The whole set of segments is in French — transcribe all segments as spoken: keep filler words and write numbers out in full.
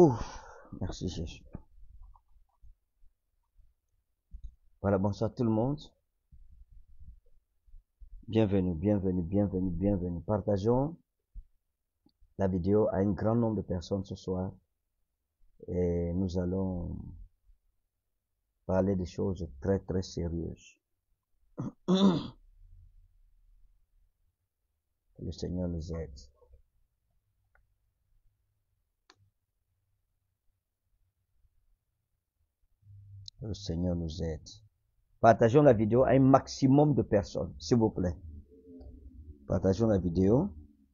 Ouh, merci Jésus. Voilà, bonsoir tout le monde. Bienvenue, bienvenue, bienvenue, bienvenue. Partageons la vidéo à un grand nombre de personnes ce soir. Et nous allons parler des choses très très sérieuses. Que le Seigneur nous aide. Que le Seigneur nous aide. Partageons la vidéo à un maximum de personnes, s'il vous plaît. Partageons la vidéo.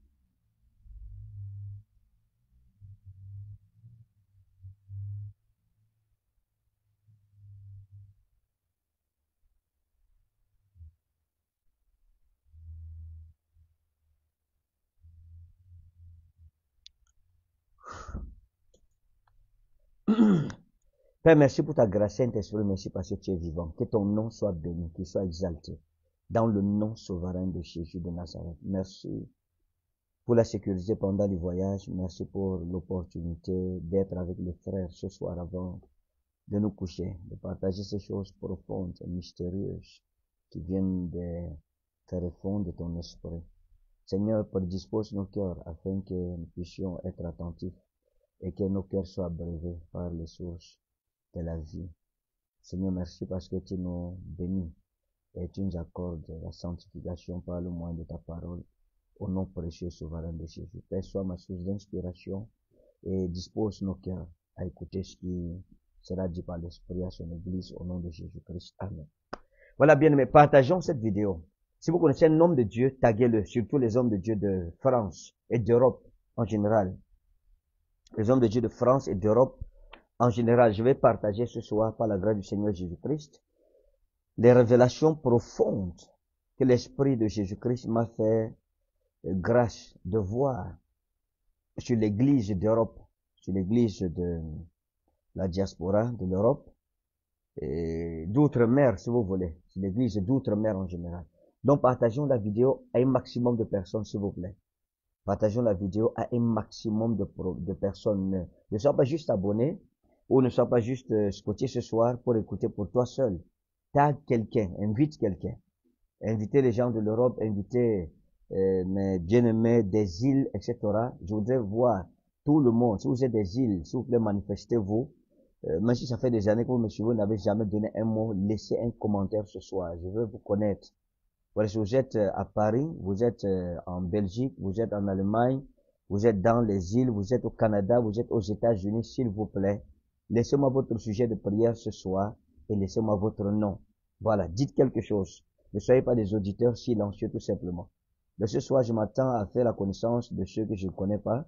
Père, merci pour ta grâce, Saint-Esprit, merci parce que tu es vivant. Que ton nom soit béni, qu'il soit exalté. Dans le nom souverain de Jésus de Nazareth. Merci pour la sécurité pendant les voyages. Merci pour l'opportunité d'être avec les frères ce soir avant de nous coucher, de partager ces choses profondes et mystérieuses qui viennent des tréfonds de ton esprit. Seigneur, prédispose nos cœurs afin que nous puissions être attentifs et que nos cœurs soient abreuvés par les sources de la vie. Seigneur, merci parce que tu nous bénis et tu nous accordes la sanctification par le moyen de ta parole. Au nom précieux souverain de Jésus. Père, sois ma source d'inspiration et dispose nos cœurs à écouter ce qui sera dit par l'Esprit à son Église au nom de Jésus-Christ. Amen. Voilà, bien aimés, partageons cette vidéo. Si vous connaissez un homme de Dieu, taguez-le, surtout les hommes de Dieu de France et d'Europe en général. Les hommes de Dieu de France et d'Europe en général. Je vais partager ce soir, par la grâce du Seigneur Jésus-Christ, les révélations profondes que l'Esprit de Jésus-Christ m'a fait grâce de voir sur l'église d'Europe, sur l'église de la diaspora de l'Europe, et d'outre-mer si vous voulez, sur l'église d'outre-mer en général. Donc partageons la vidéo à un maximum de personnes s'il vous plaît. Partageons la vidéo à un maximum de, de personnes. Ne sois pas juste abonné ou ne sois pas juste euh, scotché ce soir pour écouter pour toi seul. Tag quelqu'un, invite quelqu'un. Invitez les gens de l'Europe, invitez Euh, mes bien-aimés des îles, et cetera. Je voudrais voir tout le monde. Si vous êtes des îles, s'il vous plaît, manifestez-vous. Euh, même si ça fait des années que vous me suivez, vous n'avez jamais donné un mot, laissez un commentaire ce soir. Je veux vous connaître. Voilà, si vous êtes à Paris, vous êtes en Belgique, vous êtes en Allemagne, vous êtes dans les îles, vous êtes au Canada, vous êtes aux États-Unis, s'il vous plaît, laissez-moi votre sujet de prière ce soir et laissez-moi votre nom. Voilà, dites quelque chose. Ne soyez pas des auditeurs silencieux tout simplement. De ce soir, je m'attends à faire la connaissance de ceux que je ne connais pas.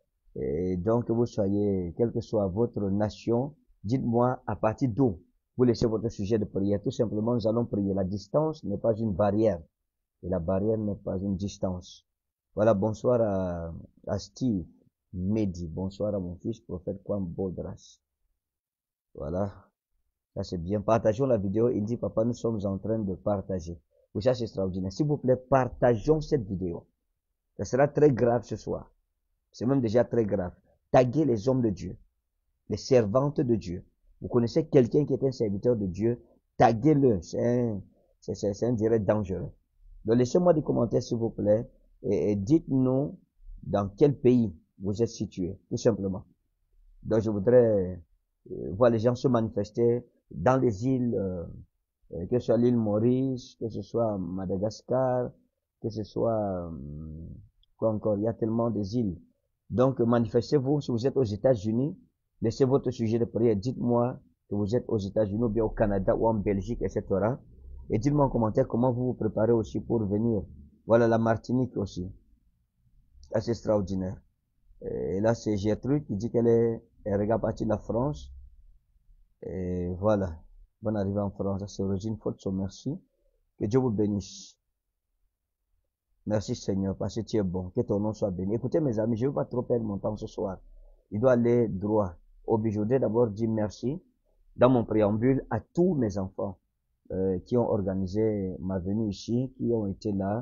Et donc, que vous soyez, quelle que soit votre nation, dites-moi à partir d'où vous laissez votre sujet de prière. Tout simplement, nous allons prier. La distance n'est pas une barrière. Et la barrière n'est pas une distance. Voilà, bonsoir à, à Steve Mehdi. Bonsoir à mon fils, prophète Kwam Bodras. Voilà. Ça, c'est bien. Partageons la vidéo. Il dit, papa, nous sommes en train de partager. Oui, ça c'est extraordinaire. S'il vous plaît, partageons cette vidéo. Ça sera très grave ce soir. C'est même déjà très grave. Taguez les hommes de Dieu, les servantes de Dieu. Vous connaissez quelqu'un qui est un serviteur de Dieu, taguez-le. C'est un, c'est, c'est, c'est un direct dangereux. Donc laissez-moi des commentaires s'il vous plaît et, et dites-nous dans quel pays vous êtes situé, tout simplement. Donc je voudrais euh, voir les gens se manifester dans les îles. Euh, que ce soit l'île Maurice, que ce soit Madagascar, que ce soit quoi encore, il y a tellement des îles. Donc manifestez-vous si vous êtes aux États-Unis, laissez votre sujet de prière, dites-moi que vous êtes aux États-Unis ou bien au Canada ou en Belgique, et cetera. Et dites-moi en commentaire comment vous vous préparez aussi pour venir. Voilà la Martinique aussi. Là c'est extraordinaire. Et là c'est Gertrude qui dit qu'elle est, elle regarde partie de la France. Et voilà. Bonne arrivée en France, c'est Rosine Fotso, merci. Que Dieu vous bénisse. Merci Seigneur, parce que tu es bon. Que ton nom soit béni. Écoutez mes amis, je ne veux pas trop perdre mon temps ce soir. Il doit aller droit au but. Je voudrais d'abord dire merci dans mon préambule à tous mes enfants euh, qui ont organisé ma venue ici, qui ont été là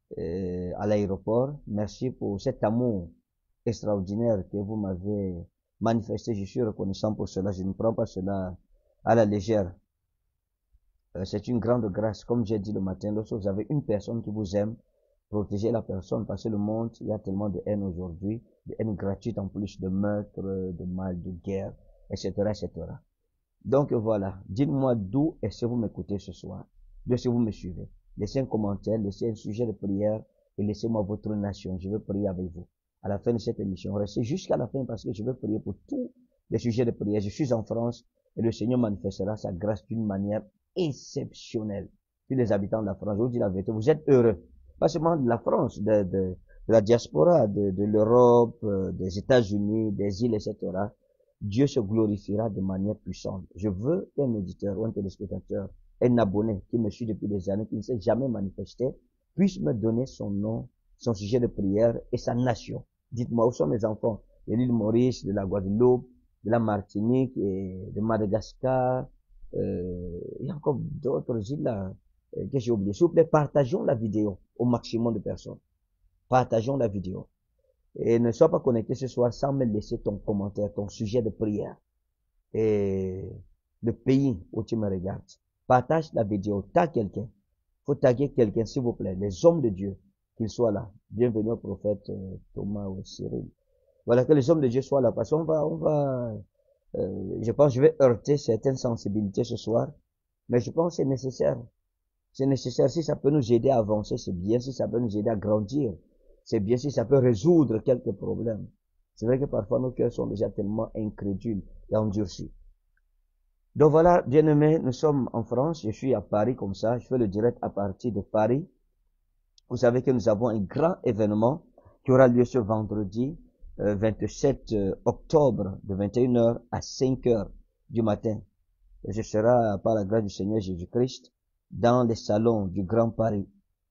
euh, à l'aéroport. Merci pour cet amour extraordinaire que vous m'avez manifester. Je suis reconnaissant pour cela. Je ne prends pas cela à la légère. Euh, c'est une grande grâce. Comme j'ai dit le matin, lorsque vous avez une personne qui vous aime, protégez la personne, parce que le monde, il y a tellement de haine aujourd'hui, de haine gratuite en plus, de meurtre, de mal, de guerre, et cetera, et cetera. Donc voilà, dites-moi d'où est-ce que vous m'écoutez ce soir, d'où est-ce que vous me suivez. Laissez un commentaire, laissez un sujet de prière et laissez-moi votre nation. Je veux prier avec vous. À la fin de cette émission, restez jusqu'à la fin parce que je veux prier pour tous les sujets de prière. Je suis en France et le Seigneur manifestera sa grâce d'une manière exceptionnelle. Tous les habitants de la France, je vous dis la vérité, vous êtes heureux. Pas seulement de la France, de, de, de la diaspora, de, de l'Europe, euh, des États-Unis, des îles, et cetera. Dieu se glorifiera de manière puissante. Je veux qu'un auditeur ou un téléspectateur, un abonné qui me suit depuis des années, qui ne s'est jamais manifesté, puisse me donner son nom, son sujet de prière et sa nation. Dites-moi, où sont mes enfants? De l'île Maurice, de la Guadeloupe, de la Martinique et de Madagascar. Euh, il y a encore d'autres îles là euh, que j'ai oubliées. S'il vous plaît, partageons la vidéo au maximum de personnes. Partageons la vidéo. Et ne sois pas connecté ce soir sans me laisser ton commentaire, ton sujet de prière. Et le pays où tu me regardes. Partage la vidéo. Tag quelqu'un. Faut taguer quelqu'un, s'il vous plaît. Les hommes de Dieu, qu'ils soient là. Bienvenue au prophète euh, Thomas ou Cyril. Voilà, que les hommes de Dieu soient là. Parce qu'on va, on va, euh, je pense que je vais heurter certaines sensibilités ce soir. Mais je pense que c'est nécessaire. C'est nécessaire. Si ça peut nous aider à avancer, c'est bien. Si ça peut nous aider à grandir, c'est bien. Si ça peut résoudre quelques problèmes. C'est vrai que parfois nos cœurs sont déjà tellement incrédules et endurcis. Donc voilà, bien-aimés, nous sommes en France. Je suis à Paris comme ça. Je fais le direct à partir de Paris. Vous savez que nous avons un grand événement qui aura lieu ce vendredi euh, vingt-sept octobre de vingt et une heures à cinq heures du matin. Et je serai, par la grâce du Seigneur Jésus-Christ, dans les salons du Grand Paris.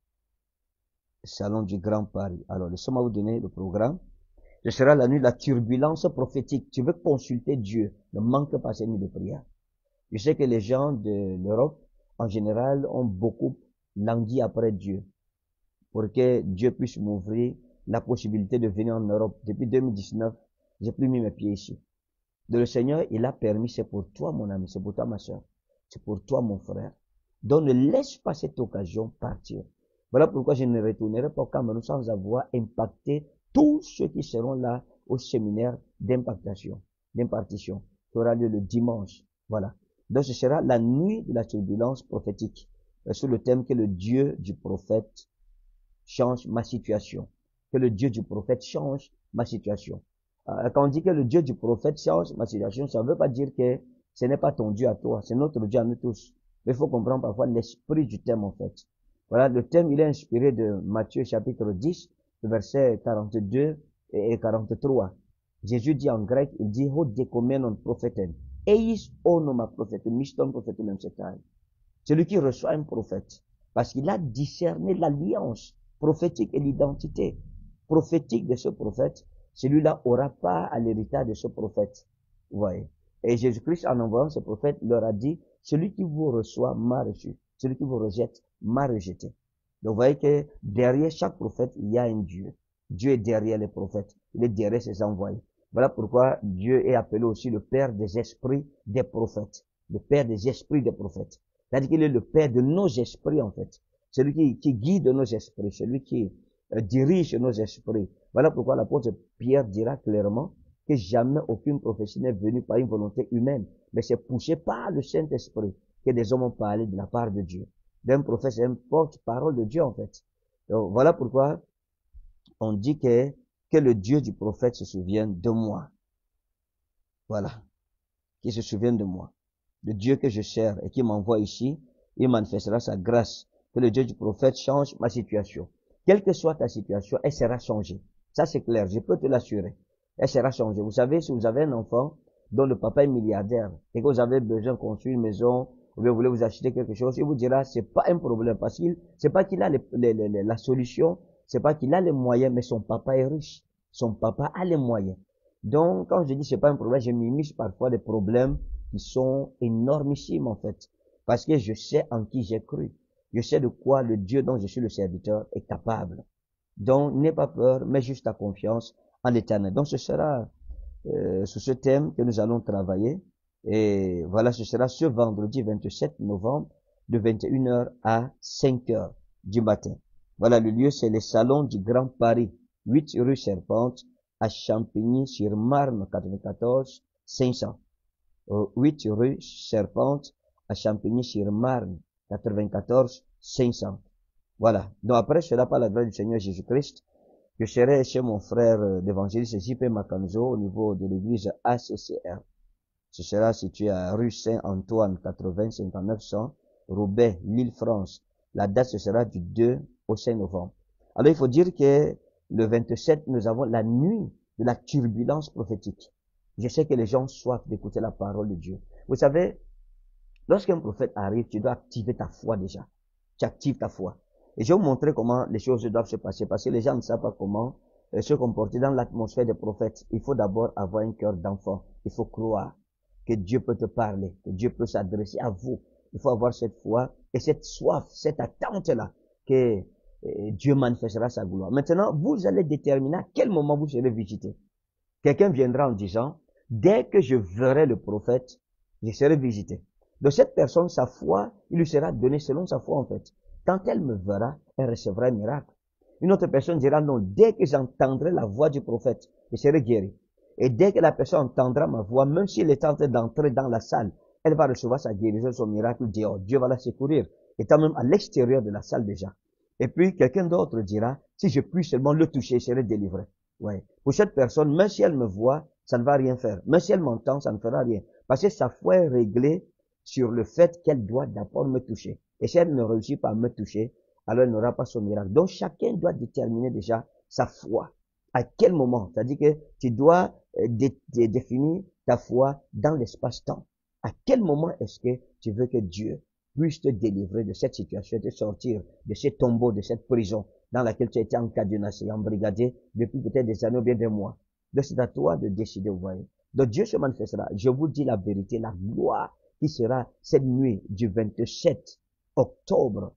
Salon du Grand Paris. Alors, laissez-moi vous donner le programme. Ce sera la nuit de la turbulence prophétique. Tu veux consulter Dieu, ne manque pas cette nuit de prière. Je sais que les gens de l'Europe, en général, ont beaucoup langui après Dieu, pour que Dieu puisse m'ouvrir la possibilité de venir en Europe. Depuis deux mille dix-neuf, j'ai plus mis mes pieds ici. De le Seigneur, il a permis, c'est pour toi, mon ami, c'est pour toi, ma soeur, c'est pour toi, mon frère. Donc, ne laisse pas cette occasion partir. Voilà pourquoi je ne retournerai pas au Cameroun sans avoir impacté tous ceux qui seront là au séminaire d'impactation, d'impartition, qui aura lieu le dimanche. Voilà. Donc, ce sera la nuit de la turbulence prophétique, euh, sous le thème que le Dieu du prophète change ma situation. Que le Dieu du prophète change ma situation. Euh, quand on dit que le Dieu du prophète change ma situation, ça ne veut pas dire que ce n'est pas ton Dieu à toi, c'est notre Dieu à nous tous. Mais il faut comprendre parfois l'esprit du thème, en fait. Voilà, le thème, il est inspiré de Matthieu chapitre dix, versets quarante-deux et quarante-trois. Jésus dit en grec, il dit, ho dekomenon propheten, eis onoma propheten, miston prophetum emsetai. Celui qui reçoit un prophète, parce qu'il a discerné l'alliance prophétique et l'identité prophétique de ce prophète, celui-là aura pas à l'héritage de ce prophète. Vous voyez. Et Jésus-Christ, en envoyant ce prophète, leur a dit, celui qui vous reçoit m'a reçu, celui qui vous rejette m'a rejeté. Donc vous voyez que derrière chaque prophète, il y a un Dieu. Dieu est derrière les prophètes, il est derrière ses envoyés. Voilà pourquoi Dieu est appelé aussi le Père des esprits des prophètes. Le Père des esprits des prophètes. C'est-à-dire qu'il est le Père de nos esprits, en fait. Celui qui, qui guide nos esprits, celui qui euh, dirige nos esprits. Voilà pourquoi l'apôtre Pierre dira clairement que jamais aucune prophétie n'est venue par une volonté humaine, mais c'est poussé par le Saint-Esprit que des hommes ont parlé de la part de Dieu. D'un prophète, c'est une porte-parole de Dieu, en fait. Donc, voilà pourquoi on dit que, que le Dieu du prophète se souvienne de moi. Voilà. Qu'il se souvienne de moi. Le Dieu que je sers et qui m'envoie ici, il manifestera sa grâce. Que le Dieu du prophète change ma situation. Quelle que soit ta situation, elle sera changée. Ça, c'est clair. Je peux te l'assurer. Elle sera changée. Vous savez, si vous avez un enfant dont le papa est milliardaire et que vous avez besoin de construire une maison, ou bien vous voulez vous acheter quelque chose, il vous dira, c'est pas un problème parce qu'il, c'est pas qu'il a les, les, les, la solution, c'est pas qu'il a les moyens, mais son papa est riche. Son papa a les moyens. Donc, quand je dis c'est pas un problème, je m'immisce parfois des problèmes qui sont énormissimes, en fait. Parce que je sais en qui j'ai cru. Je sais de quoi le Dieu dont je suis le serviteur est capable. Donc, n'aie pas peur, mets juste ta confiance en l'Éternel. Donc, ce sera euh, sur ce thème que nous allons travailler. Et voilà, ce sera ce vendredi vingt-sept novembre de vingt et une heures à cinq heures du matin. Voilà, le lieu, c'est le Salon du Grand Paris, huit rue Serpente, à Champigny-sur-Marne, quatre-vingt-quatorze cinq cents. Euh, huit rue Serpente, à Champigny-sur-Marne, quatre-vingt-quatorze cinq cents. Voilà. Donc après cela, par la grâce du Seigneur Jésus-Christ, je serai chez mon frère euh, l'évangéliste J P Makanzo au niveau de l'église A C C R. Ce sera situé à rue Saint-Antoine, quatre-vingts cinquante-neuf cents, Roubaix, l'Île-France. La date, ce sera du deux au cinq novembre. Alors, il faut dire que le vingt-sept, nous avons la nuit de la turbulence prophétique. Je sais que les gens soif d'écouter la parole de Dieu. Vous savez, lorsqu'un prophète arrive, tu dois activer ta foi déjà. Tu actives ta foi. Et je vais vous montrer comment les choses doivent se passer. Parce que les gens ne savent pas comment euh, se comporter dans l'atmosphère des prophètes. Il faut d'abord avoir un cœur d'enfant. Il faut croire que Dieu peut te parler, que Dieu peut s'adresser à vous. Il faut avoir cette foi et cette soif, cette attente-là, que euh, Dieu manifestera sa gloire. Maintenant, vous allez déterminer à quel moment vous serez visité. Quelqu'un viendra en disant, dès que je verrai le prophète, je serai visité. De cette personne, sa foi, il lui sera donné selon sa foi en fait. Quand elle me verra, elle recevra un miracle. Une autre personne dira, non, dès que j'entendrai la voix du prophète, je serai guéri. Et dès que la personne entendra ma voix, même s'il est en train d'entrer dans la salle, elle va recevoir sa guérison, son miracle dehors. Dieu va la secourir, étant même à l'extérieur de la salle déjà. Et puis, quelqu'un d'autre dira, si je puis seulement le toucher, je serai délivré. Ouais. Pour cette personne, même si elle me voit, ça ne va rien faire. Même si elle m'entend, ça ne fera rien. Parce que sa foi est réglée sur le fait qu'elle doit d'abord me toucher. Et si elle ne réussit pas à me toucher, alors elle n'aura pas son miracle. Donc, chacun doit déterminer déjà sa foi. À quel moment? C'est-à-dire que tu dois dé dé définir ta foi dans l'espace-temps. À quel moment est-ce que tu veux que Dieu puisse te délivrer de cette situation, te sortir de ce tombeau, de cette prison dans laquelle tu as été encadenassé, embrigadé depuis peut-être des années ou bien des mois. Donc c'est à toi de décider, vous voyez. Donc Dieu se manifestera. Je vous dis la vérité, la gloire qui sera cette nuit du vingt-sept octobre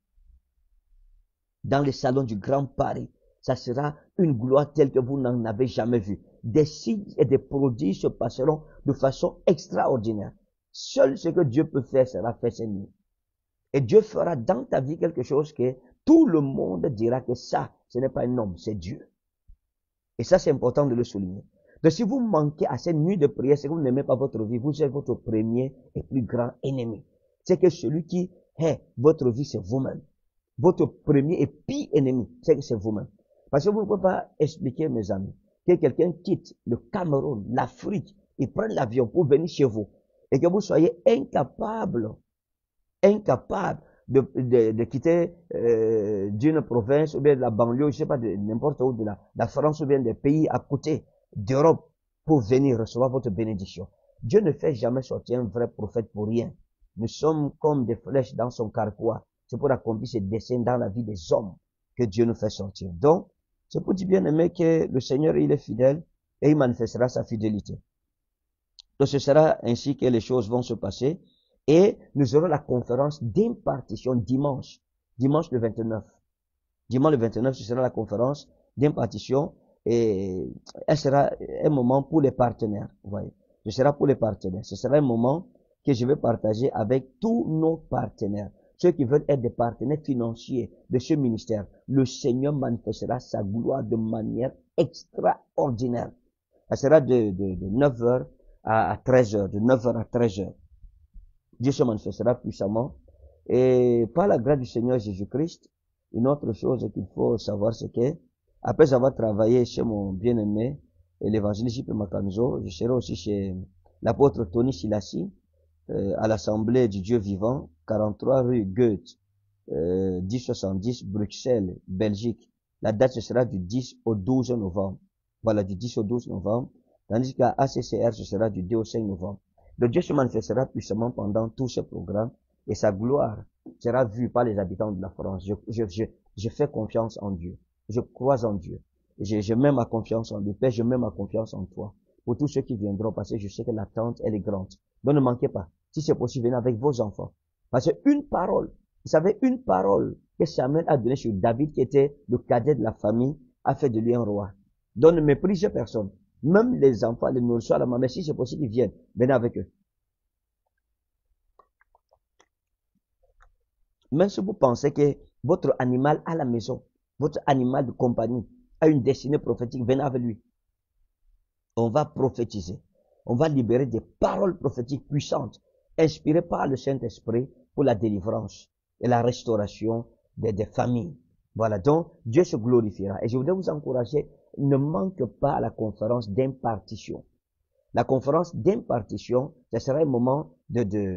dans le salon du Grand Paris. Ça sera une gloire telle que vous n'en avez jamais vue. Des signes et des prodiges se passeront de façon extraordinaire. Seul ce que Dieu peut faire sera fait cette nuit. Et Dieu fera dans ta vie quelque chose que tout le monde dira que ça, ce n'est pas un homme, c'est Dieu. Et ça, c'est important de le souligner. Donc si vous manquez à cette nuit de prière, c'est que vous n'aimez pas votre vie, vous êtes votre premier et plus grand ennemi. C'est que celui qui hait votre vie, c'est vous-même. Votre premier et pire ennemi, c'est que c'est vous-même. Parce que vous ne pouvez pas expliquer, mes amis, que quelqu'un quitte le Cameroun, l'Afrique, il prenne l'avion pour venir chez vous, et que vous soyez incapable, incapable de, de, de quitter euh, d'une province ou bien de la banlieue, je sais pas, de n'importe où, de la, de la France ou bien des pays à côté d'Europe pour venir recevoir votre bénédiction. Dieu ne fait jamais sortir un vrai prophète pour rien. Nous sommes comme des flèches dans son carquois. C'est pour accomplir ses desseins dans la vie des hommes que Dieu nous fait sortir. Donc, c'est pour dire bien aimé que le Seigneur, il est fidèle et il manifestera sa fidélité. Donc, ce sera ainsi que les choses vont se passer. Et nous aurons la conférence d'impartition dimanche. Dimanche le vingt-neuf. Dimanche le vingt-neuf, ce sera la conférence d'impartition. Et elle sera un moment pour les partenaires. Vous voyez. Ce sera pour les partenaires. Ce sera un moment que je vais partager avec tous nos partenaires. Ceux qui veulent être des partenaires financiers de ce ministère. Le Seigneur manifestera sa gloire de manière extraordinaire. Ça sera de, de, de neuf heures à treize heures. De neuf heures à treize heures. Dieu se manifestera puissamment. Et par la grâce du Seigneur Jésus-Christ, une autre chose qu'il faut savoir, c'est que, après avoir travaillé chez mon bien-aimé, l'évangéliste J P Makanzo, je serai aussi chez l'apôtre Tony Silassi, euh, à l'Assemblée du Dieu vivant, quarante-trois rue Goethe, euh, dix soixante-dix, Bruxelles, Belgique. La date, ce sera du dix au douze novembre. Voilà, du dix au douze novembre. Tandis qu'à A C C R, ce sera du deux au cinq novembre. Donc Dieu se manifestera puissamment pendant tout ce programme et sa gloire sera vue par les habitants de la France. Je, je, je, je fais confiance en Dieu. Je crois en Dieu. Je, je mets ma confiance en Dieu. Père, je mets ma confiance en toi. Pour tous ceux qui viendront, parce que je sais que l'attente, elle est grande. Donc ne manquez pas. Si c'est possible, venez avec vos enfants. Parce qu'une parole, vous savez, une parole que Samuel a donnée sur David, qui était le cadet de la famille, a fait de lui un roi. Donc ne méprisez personne. Même les enfants, les nourrissons à la maman, si c'est possible, ils viennent. Venez avec eux. Même si vous pensez que votre animal à la maison, votre animal de compagnie, a une destinée prophétique, venez avec lui. On va prophétiser. On va libérer des paroles prophétiques puissantes, inspirées par le Saint-Esprit pour la délivrance et la restauration des, des familles. Voilà, donc Dieu se glorifiera. Et je voudrais vous encourager, ne manque pas à la conférence d'impartition. La conférence d'impartition, ce sera un moment de, de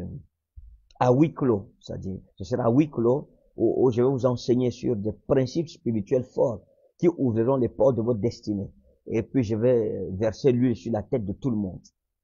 à huis clos, c'est-à-dire, ce sera à huis clos où, où je vais vous enseigner sur des principes spirituels forts qui ouvriront les portes de votre destinée. Et puis je vais verser l'huile sur la tête de tout le monde.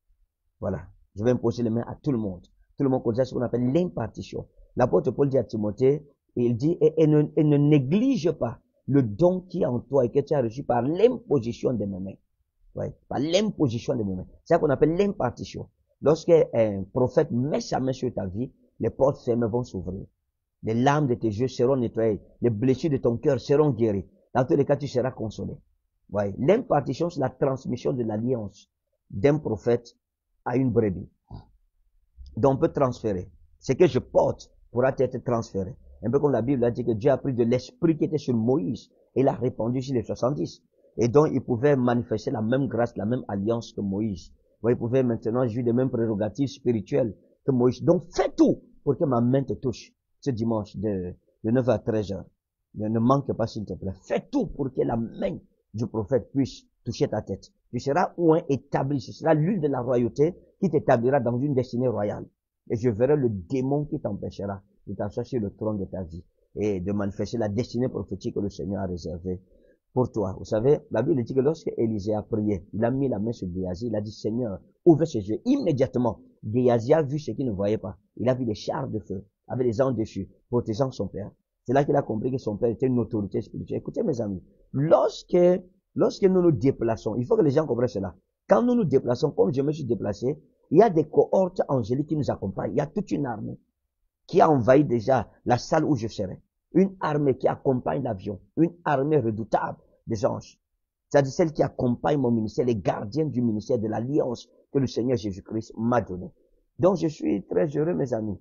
Voilà. Je vais imposer les mains à tout le monde. Tout le monde connaît ce qu'on appelle l'impartition. L'apôtre Paul dit à Timothée, il dit, et, et, ne, et ne néglige pas le don qui est en toi et que tu as reçu par l'imposition de mes mains. Ouais, par l'imposition de mes mains. C'est ça qu'on appelle l'impartition. Lorsqu'un prophète met sa main sur ta vie, les portes fermées vont s'ouvrir. Les larmes de tes yeux seront nettoyées. Les blessures de ton cœur seront guéries. Dans tous les cas, tu seras consolé. Ouais. L'impartition, c'est la transmission de l'alliance d'un prophète à une brebis. Donc on peut transférer. Ce que je porte pourra être transféré. Un peu comme la Bible a dit que Dieu a pris de l'esprit qui était sur Moïse et l'a répandu sur les soixante-dix. Et donc il pouvait manifester la même grâce, la même alliance que Moïse. Ouais, il pouvait maintenant jouir des mêmes prérogatives spirituelles que Moïse. Donc fais tout pour que ma main te touche ce dimanche de, de neuf à treize heures. Ne, ne manque pas s'il te plaît. Fais tout pour que la main du prophète puisse toucher ta tête. Tu seras ou un établi, ce sera l'huile de la royauté qui t'établira dans une destinée royale. Et je verrai le démon qui t'empêchera de t'asseoir sur le trône de ta vie et de manifester la destinée prophétique que le Seigneur a réservée pour toi. Vous savez, la Bible dit que lorsque Élisée a prié, il a mis la main sur Géasi, il a dit, Seigneur, ouvre ses yeux. Immédiatement, Géasi a vu ce qu'il ne voyait pas. Il a vu des chars de feu avec des anges dessus, protégeant son père. C'est là qu'il a compris que son père était une autorité spirituelle. Écoutez, mes amis, lorsque, lorsque nous nous déplaçons, il faut que les gens comprennent cela. Quand nous nous déplaçons, comme je me suis déplacé, il y a des cohortes angéliques qui nous accompagnent. Il y a toute une armée qui a envahi déjà la salle où je serai. Une armée qui accompagne l'avion. Une armée redoutable des anges. C'est-à-dire celle qui accompagne mon ministère, les gardiens du ministère de l'alliance que le Seigneur Jésus-Christ m'a donné. Donc je suis très heureux, mes amis.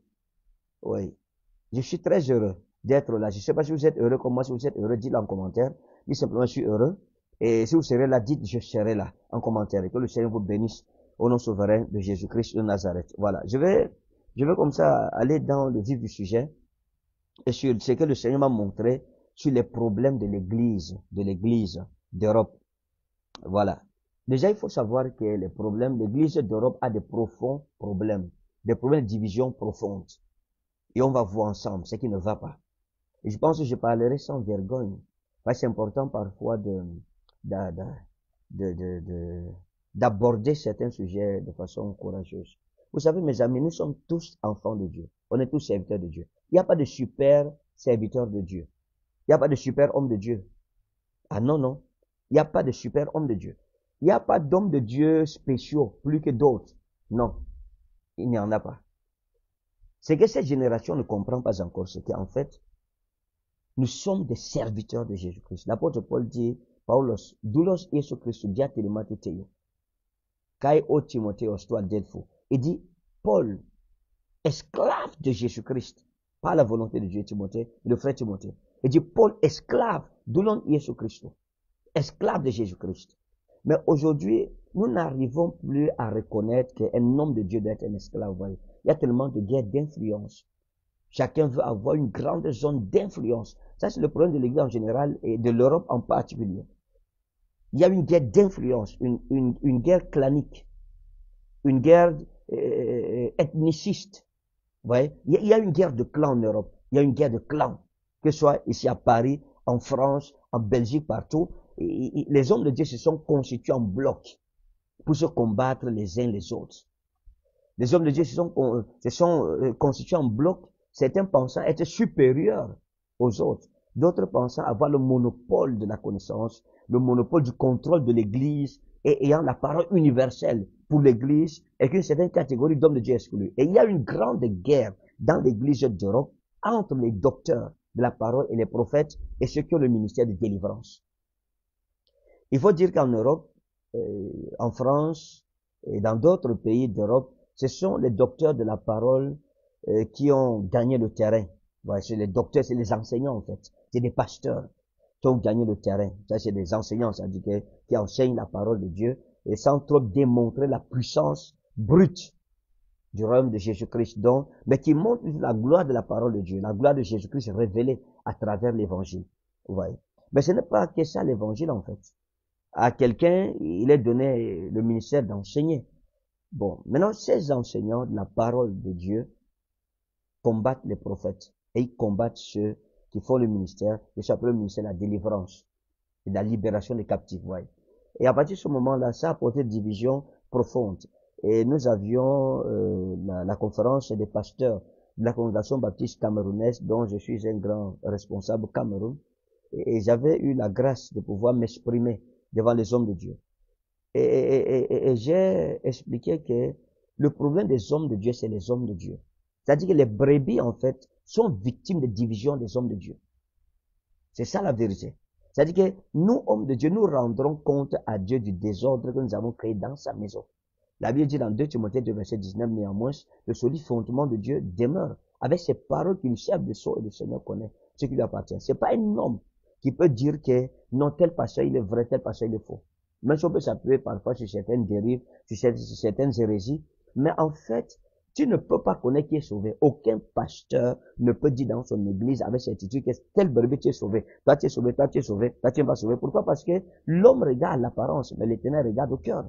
Oui. Je suis très heureux d'être là. Je ne sais pas si vous êtes heureux comme moi. Si vous êtes heureux, dites-le en commentaire. Dites simplement, je suis heureux. Et si vous serez là, dites, je serai là, en commentaire. Et que le Seigneur vous bénisse au nom souverain de Jésus-Christ de Nazareth. Voilà. Je vais, je vais comme ça aller dans le vif du sujet et sur ce que le Seigneur m'a montré sur les problèmes de l'église, de l'église d'Europe. Voilà. Déjà, il faut savoir que les problèmes, l'église d'Europe a des profonds problèmes, des problèmes de division profonde. Et on va voir ensemble ce qui ne va pas. Et je pense que je parlerai sans vergogne. Parce que c'est important parfois de, de, de, de, de, d'aborder certains sujets de façon courageuse. Vous savez, mes amis, nous sommes tous enfants de Dieu. On est tous serviteurs de Dieu. Il n'y a pas de super serviteur de Dieu. Il n'y a pas de super homme de Dieu. Ah non, non. Il n'y a pas de super homme de Dieu. Il n'y a pas d'hommes de Dieu spéciaux, plus que d'autres. Non. Il n'y en a pas. C'est que cette génération ne comprend pas encore ce qu'en fait, nous sommes des serviteurs de Jésus-Christ. L'apôtre Paul dit, Paulos, doulos Jésus Christ, dia telematuteio. Kai o Timotheos, toi delfo. Il dit, Paul, esclave de Jésus-Christ, par la volonté de Dieu, Timothée, le frère Timothée. Il dit, Paul, esclave, doulos Jésus Christ, esclave de Jésus-Christ. Mais aujourd'hui, nous n'arrivons plus à reconnaître qu'un homme de Dieu doit être un esclave. Il y a tellement de guerres d'influence. Chacun veut avoir une grande zone d'influence. Ça, c'est le problème de l'Église en général et de l'Europe en particulier. Il y a une guerre d'influence, une, une, une guerre clanique, une guerre euh, ethniciste. Vous voyez? Il y a une guerre de clans en Europe. Il y a une guerre de clans. Que ce soit ici à Paris, en France, en Belgique, partout. Et, et, les hommes de Dieu se sont constitués en bloc pour se combattre les uns les autres. Les hommes de Dieu se sont, se sont euh, constitués en bloc, certains pensant être supérieurs aux autres, d'autres pensant avoir le monopole de la connaissance, le monopole du contrôle de l'Église et ayant la parole universelle pour l'Église et qu'une certaine catégorie d'hommes de Dieu exclus. Et il y a une grande guerre dans l'Église d'Europe entre les docteurs de la parole et les prophètes et ceux qui ont le ministère de délivrance. Il faut dire qu'en Europe, euh, en France et dans d'autres pays d'Europe, ce sont les docteurs de la parole euh, qui ont gagné le terrain. Ouais, c'est les docteurs, c'est les enseignants en fait. C'est des pasteurs qui ont gagné le terrain. Ça, c'est des enseignants, ça dit que, qui enseignent la parole de Dieu et sans trop démontrer la puissance brute du royaume de Jésus-Christ, donc, mais qui montre la gloire de la parole de Dieu, la gloire de Jésus-Christ révélée à travers l'évangile. Vous voyez. Mais ce n'est pas que ça l'évangile, en fait. À quelqu'un, il est donné le ministère d'enseigner. Bon. Maintenant, ces enseignants de la parole de Dieu combattent les prophètes et ils combattent ceux qui font le ministère, et ça s'appelle le ministère de la délivrance et de la libération des captifs. Vous voyez. Et à partir de ce moment-là, ça a apporté une division profonde. Et nous avions euh, la, la conférence des pasteurs de la congrégation baptiste camerounaise, dont je suis un grand responsable au Cameroun. Et, et j'avais eu la grâce de pouvoir m'exprimer devant les hommes de Dieu. Et, et, et, et j'ai expliqué que le problème des hommes de Dieu, c'est les hommes de Dieu. C'est-à-dire que les brebis, en fait, sont victimes de division des hommes de Dieu. C'est ça la vérité. C'est-à-dire que nous, hommes de Dieu, nous rendrons compte à Dieu du désordre que nous avons créé dans sa maison. La Bible dit dans deux Timothée deux, verset dix-neuf, néanmoins, le solide fondement de Dieu demeure avec ces paroles que le chef de sceau et le Seigneur connaît, ce qui lui appartient. C'est pas un homme qui peut dire que non, tel pasteur il est vrai, tel pasteur il est faux. Même si on peut s'appuyer parfois sur certaines dérives, sur certaines hérésies, mais en fait, tu ne peux pas connaître qui est sauvé. Aucun pasteur ne peut dire dans son église avec certitude que tel brebis tu es sauvé. Toi tu es sauvé, toi tu es sauvé, toi tu n'es pas sauvé. Pourquoi? Parce que l'homme regarde l'apparence, mais l'Éternel regarde au cœur.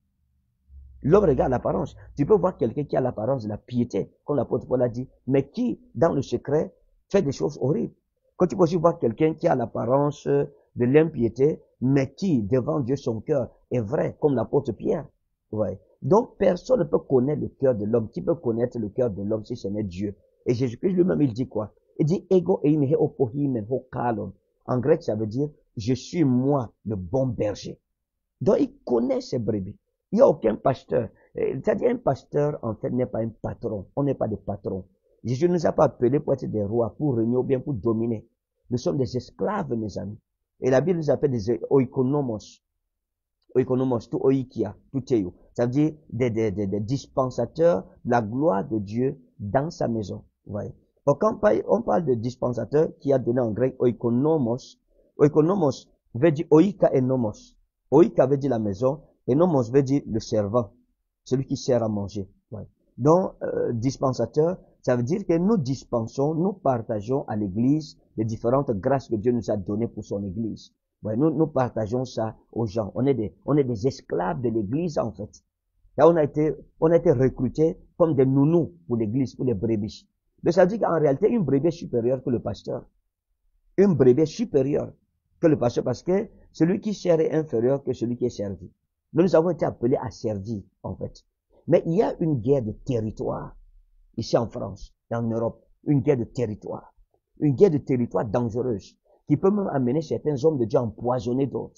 L'homme regarde l'apparence. Tu peux voir quelqu'un qui a l'apparence de la piété, comme l'apôtre Paul a dit, mais qui, dans le secret, fait des choses horribles. Quand tu peux aussi voir quelqu'un qui a l'apparence de l'impiété, mais qui, devant Dieu, son cœur est vrai, comme l'apôtre Pierre. Ouais. Donc, personne ne peut connaître le cœur de l'homme. Qui peut connaître le cœur de l'homme si ce n'est Dieu? Et Jésus-Christ lui-même, il dit quoi? Il dit, ego eime opohimen ho kalon. En grec, ça veut dire, je suis moi, le bon berger. Donc, il connaît ses brebis. Il n'y a aucun pasteur. C'est-à-dire, un pasteur, en fait, n'est pas un patron. On n'est pas des patrons. Jésus ne nous a pas appelés pour être des rois, pour régner ou bien pour dominer. Nous sommes des esclaves, mes amis. Et la Bible nous appelle des oikonomos. Oikonomos, tout oikia, tout théo. Ça veut dire des, des, des, des dispensateurs de la gloire de Dieu dans sa maison. Vous voyez. Donc, quand on parle de dispensateur qui a donné en grec oikonomos, oikonomos veut dire oika et nomos. Oika veut dire la maison. Et nomos veut dire le servant, celui qui sert à manger. Ouais. Donc, euh, dispensateur, ça veut dire que nous dispensons, nous partageons à l'Église les différentes grâces que Dieu nous a données pour son Église. Ouais, nous, nous partageons ça aux gens. On est des, on est des esclaves de l'Église, en fait. Là, on a été, on a été recrutés comme des nounous pour l'Église, pour les brebis. Donc, ça veut dire qu'en réalité, une brebis est supérieure que le pasteur. Une brebis est supérieure que le pasteur parce que celui qui sert est inférieur que celui qui est servi. Nous avons été appelés à servir, en fait. Mais il y a une guerre de territoire, ici en France et en Europe. Une guerre de territoire. Une guerre de territoire dangereuse, qui peut même amener certains hommes de Dieu à empoisonner d'autres,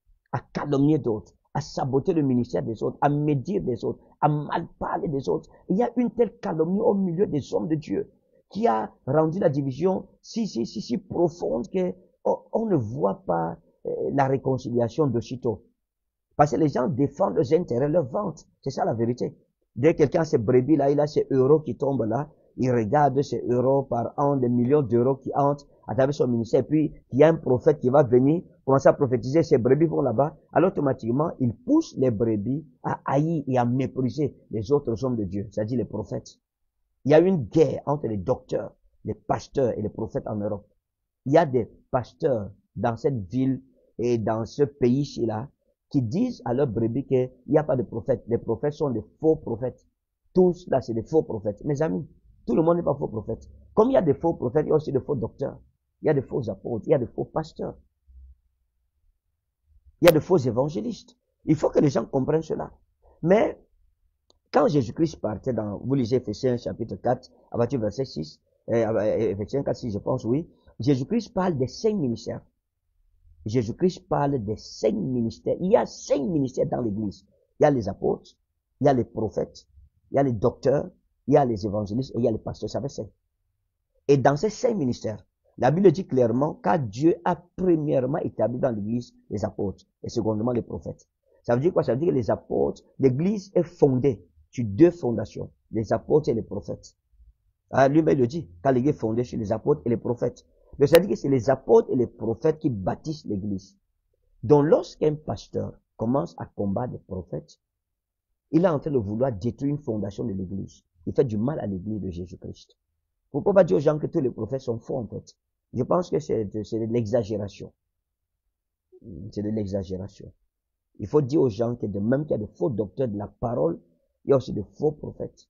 à calomnier d'autres, à saboter le ministère des autres, à médire des autres, à mal parler des autres. Il y a une telle calomnie au milieu des hommes de Dieu, qui a rendu la division si, si, si, si profonde que on, on ne voit pas euh, la réconciliation d'aussitôt. Parce que les gens défendent leurs intérêts, leurs ventes. C'est ça la vérité. Dès que quelqu'un a ses brebis là, il a ses euros qui tombent là, il regarde ces euros par an, des millions d'euros qui entrent à travers son ministère. Puis, il y a un prophète qui va venir, commencer à prophétiser, ces brebis vont là-bas. Alors, automatiquement, il pousse les brebis à haïr et à mépriser les autres hommes de Dieu, c'est-à-dire les prophètes. Il y a une guerre entre les docteurs, les pasteurs et les prophètes en Europe. Il y a des pasteurs dans cette ville et dans ce pays-ci là, qui disent à leurs brebis qu'il n'y a pas de prophètes. Les prophètes sont des faux prophètes. Tous là, c'est des faux prophètes. Mes amis, tout le monde n'est pas faux prophète. Comme il y a des faux prophètes, il y a aussi des faux docteurs. Il y a des faux apôtres, il y a des faux pasteurs. Il y a des faux évangélistes. Il faut que les gens comprennent cela. Mais, quand Jésus-Christ partait dans, vous lisez Ephésiens chapitre quatre, à partir du verset six, euh, Ephésiens quatre, six, je pense, oui, Jésus-Christ parle des cinq ministères. Jésus-Christ parle des cinq ministères. Il y a cinq ministères dans l'église. Il y a les apôtres, il y a les prophètes, il y a les docteurs, il y a les évangélistes et il y a les pasteurs. Ça fait cinq. Et dans ces cinq ministères, la Bible dit clairement qu'à Dieu a premièrement établi dans l'église les apôtres et secondement les prophètes. Ça veut dire quoi? Ça veut dire que les apôtres, l'église est fondée sur deux fondations, les apôtres et les prophètes. Ah, lui-même le dit, quand l'église est fondée sur les apôtres et les prophètes. Donc ça veut dire que c'est les apôtres et les prophètes qui bâtissent l'église. Donc lorsqu'un pasteur commence à combattre les prophètes, il est en train de vouloir détruire une fondation de l'église. Il fait du mal à l'église de Jésus-Christ. Il ne faut pas dire aux gens que tous les prophètes sont faux en fait. Je pense que c'est de, c'est de l'exagération. C'est de l'exagération. Il faut dire aux gens que de même qu'il y a de faux docteurs de la parole, il y a aussi de faux prophètes.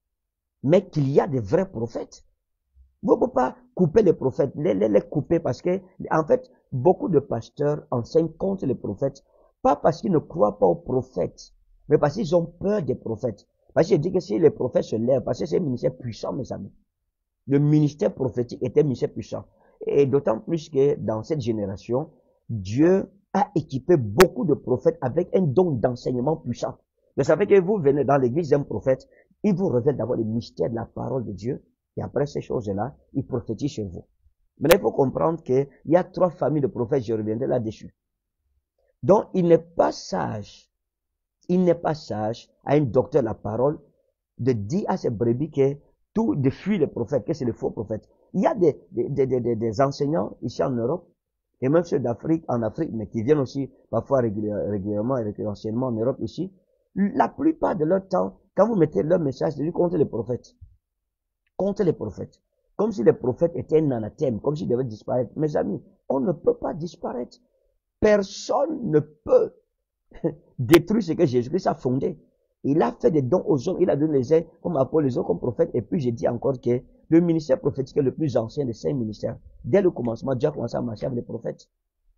Mais qu'il y a de vrais prophètes. Vous ne pouvez pas couper les prophètes, les, les, les couper parce que, en fait, beaucoup de pasteurs enseignent contre les prophètes, pas parce qu'ils ne croient pas aux prophètes, mais parce qu'ils ont peur des prophètes. Parce que je dis que si les prophètes se lèvent, parce que c'est un ministère puissant, mes amis. Le ministère prophétique était un ministère puissant. Et d'autant plus que dans cette génération, Dieu a équipé beaucoup de prophètes avec un don d'enseignement puissant. Mais ça fait que vous venez dans l'église d'un prophète, il vous révèle d'abord le mystère de la parole de Dieu, et après ces choses-là, il prophétise chez vous. Maintenant, il faut comprendre qu'il y a trois familles de prophètes, je reviendrai là-dessus. Donc, il n'est pas sage, il n'est pas sage à un docteur de la parole de dire à ses brebis que tout, de fuir les prophètes, que c'est les faux prophètes. Il y a des, des, des, des, des enseignants ici en Europe, et même ceux d'Afrique, en Afrique, mais qui viennent aussi parfois régulièrement et régulièrement en Europe ici. La plupart de leur temps, quand vous mettez leur message, c'est contre les prophètes. Contre les prophètes. Comme si les prophètes étaient un anathème, comme s'ils devaient disparaître. Mes amis, on ne peut pas disparaître. Personne ne peut détruire ce que Jésus-Christ a fondé. Il a fait des dons aux hommes, il a donné les uns comme apôtres, les autres comme prophètes, et puis j'ai dit encore que le ministère prophétique est le plus ancien des cinq ministères. Dès le commencement, Dieu a commencé à marcher avec les prophètes.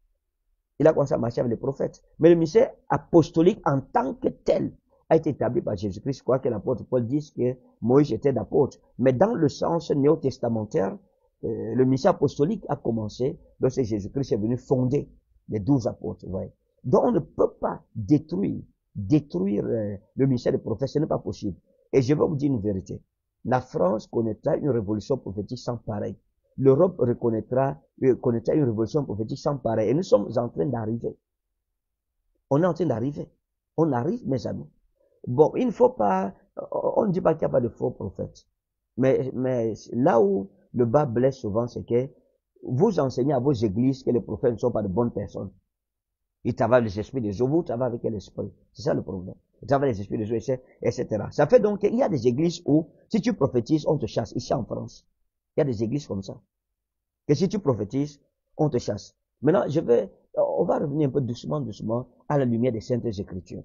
Il a commencé à marcher avec les prophètes. Mais le ministère apostolique en tant que tel a été établi par Jésus-Christ. Je crois que l'apôtre Paul dit que Moïse était d'apôtre. Mais dans le sens néo-testamentaire, euh, le ministère apostolique a commencé lorsque Jésus-Christ est venu fonder les douze apôtres. Ouais. Donc on ne peut pas détruire, détruire euh, le ministère des prophètes, ce n'est pas possible. Et je vais vous dire une vérité. La France connaîtra une révolution prophétique sans pareil. L'Europe reconnaîtra, euh, connaîtra une révolution prophétique sans pareil. Et nous sommes en train d'arriver. On est en train d'arriver. On arrive, mes amis. Bon, il ne faut pas, on ne dit pas qu'il n'y a pas de faux prophètes. Mais, mais là où le bas blesse souvent, c'est que vous enseignez à vos églises que les prophètes ne sont pas de bonnes personnes. Ils travaillent les esprits des eaux, vous travaillez avec l'esprit. C'est ça le problème. Ils travaillent les esprits des eaux, et cetera. Ça fait donc qu'il y a des églises où, si tu prophétises, on te chasse. Ici en France, il y a des églises comme ça. Que si tu prophétises, on te chasse. Maintenant, je vais, on va revenir un peu doucement, doucement, à la lumière des Saintes Écritures.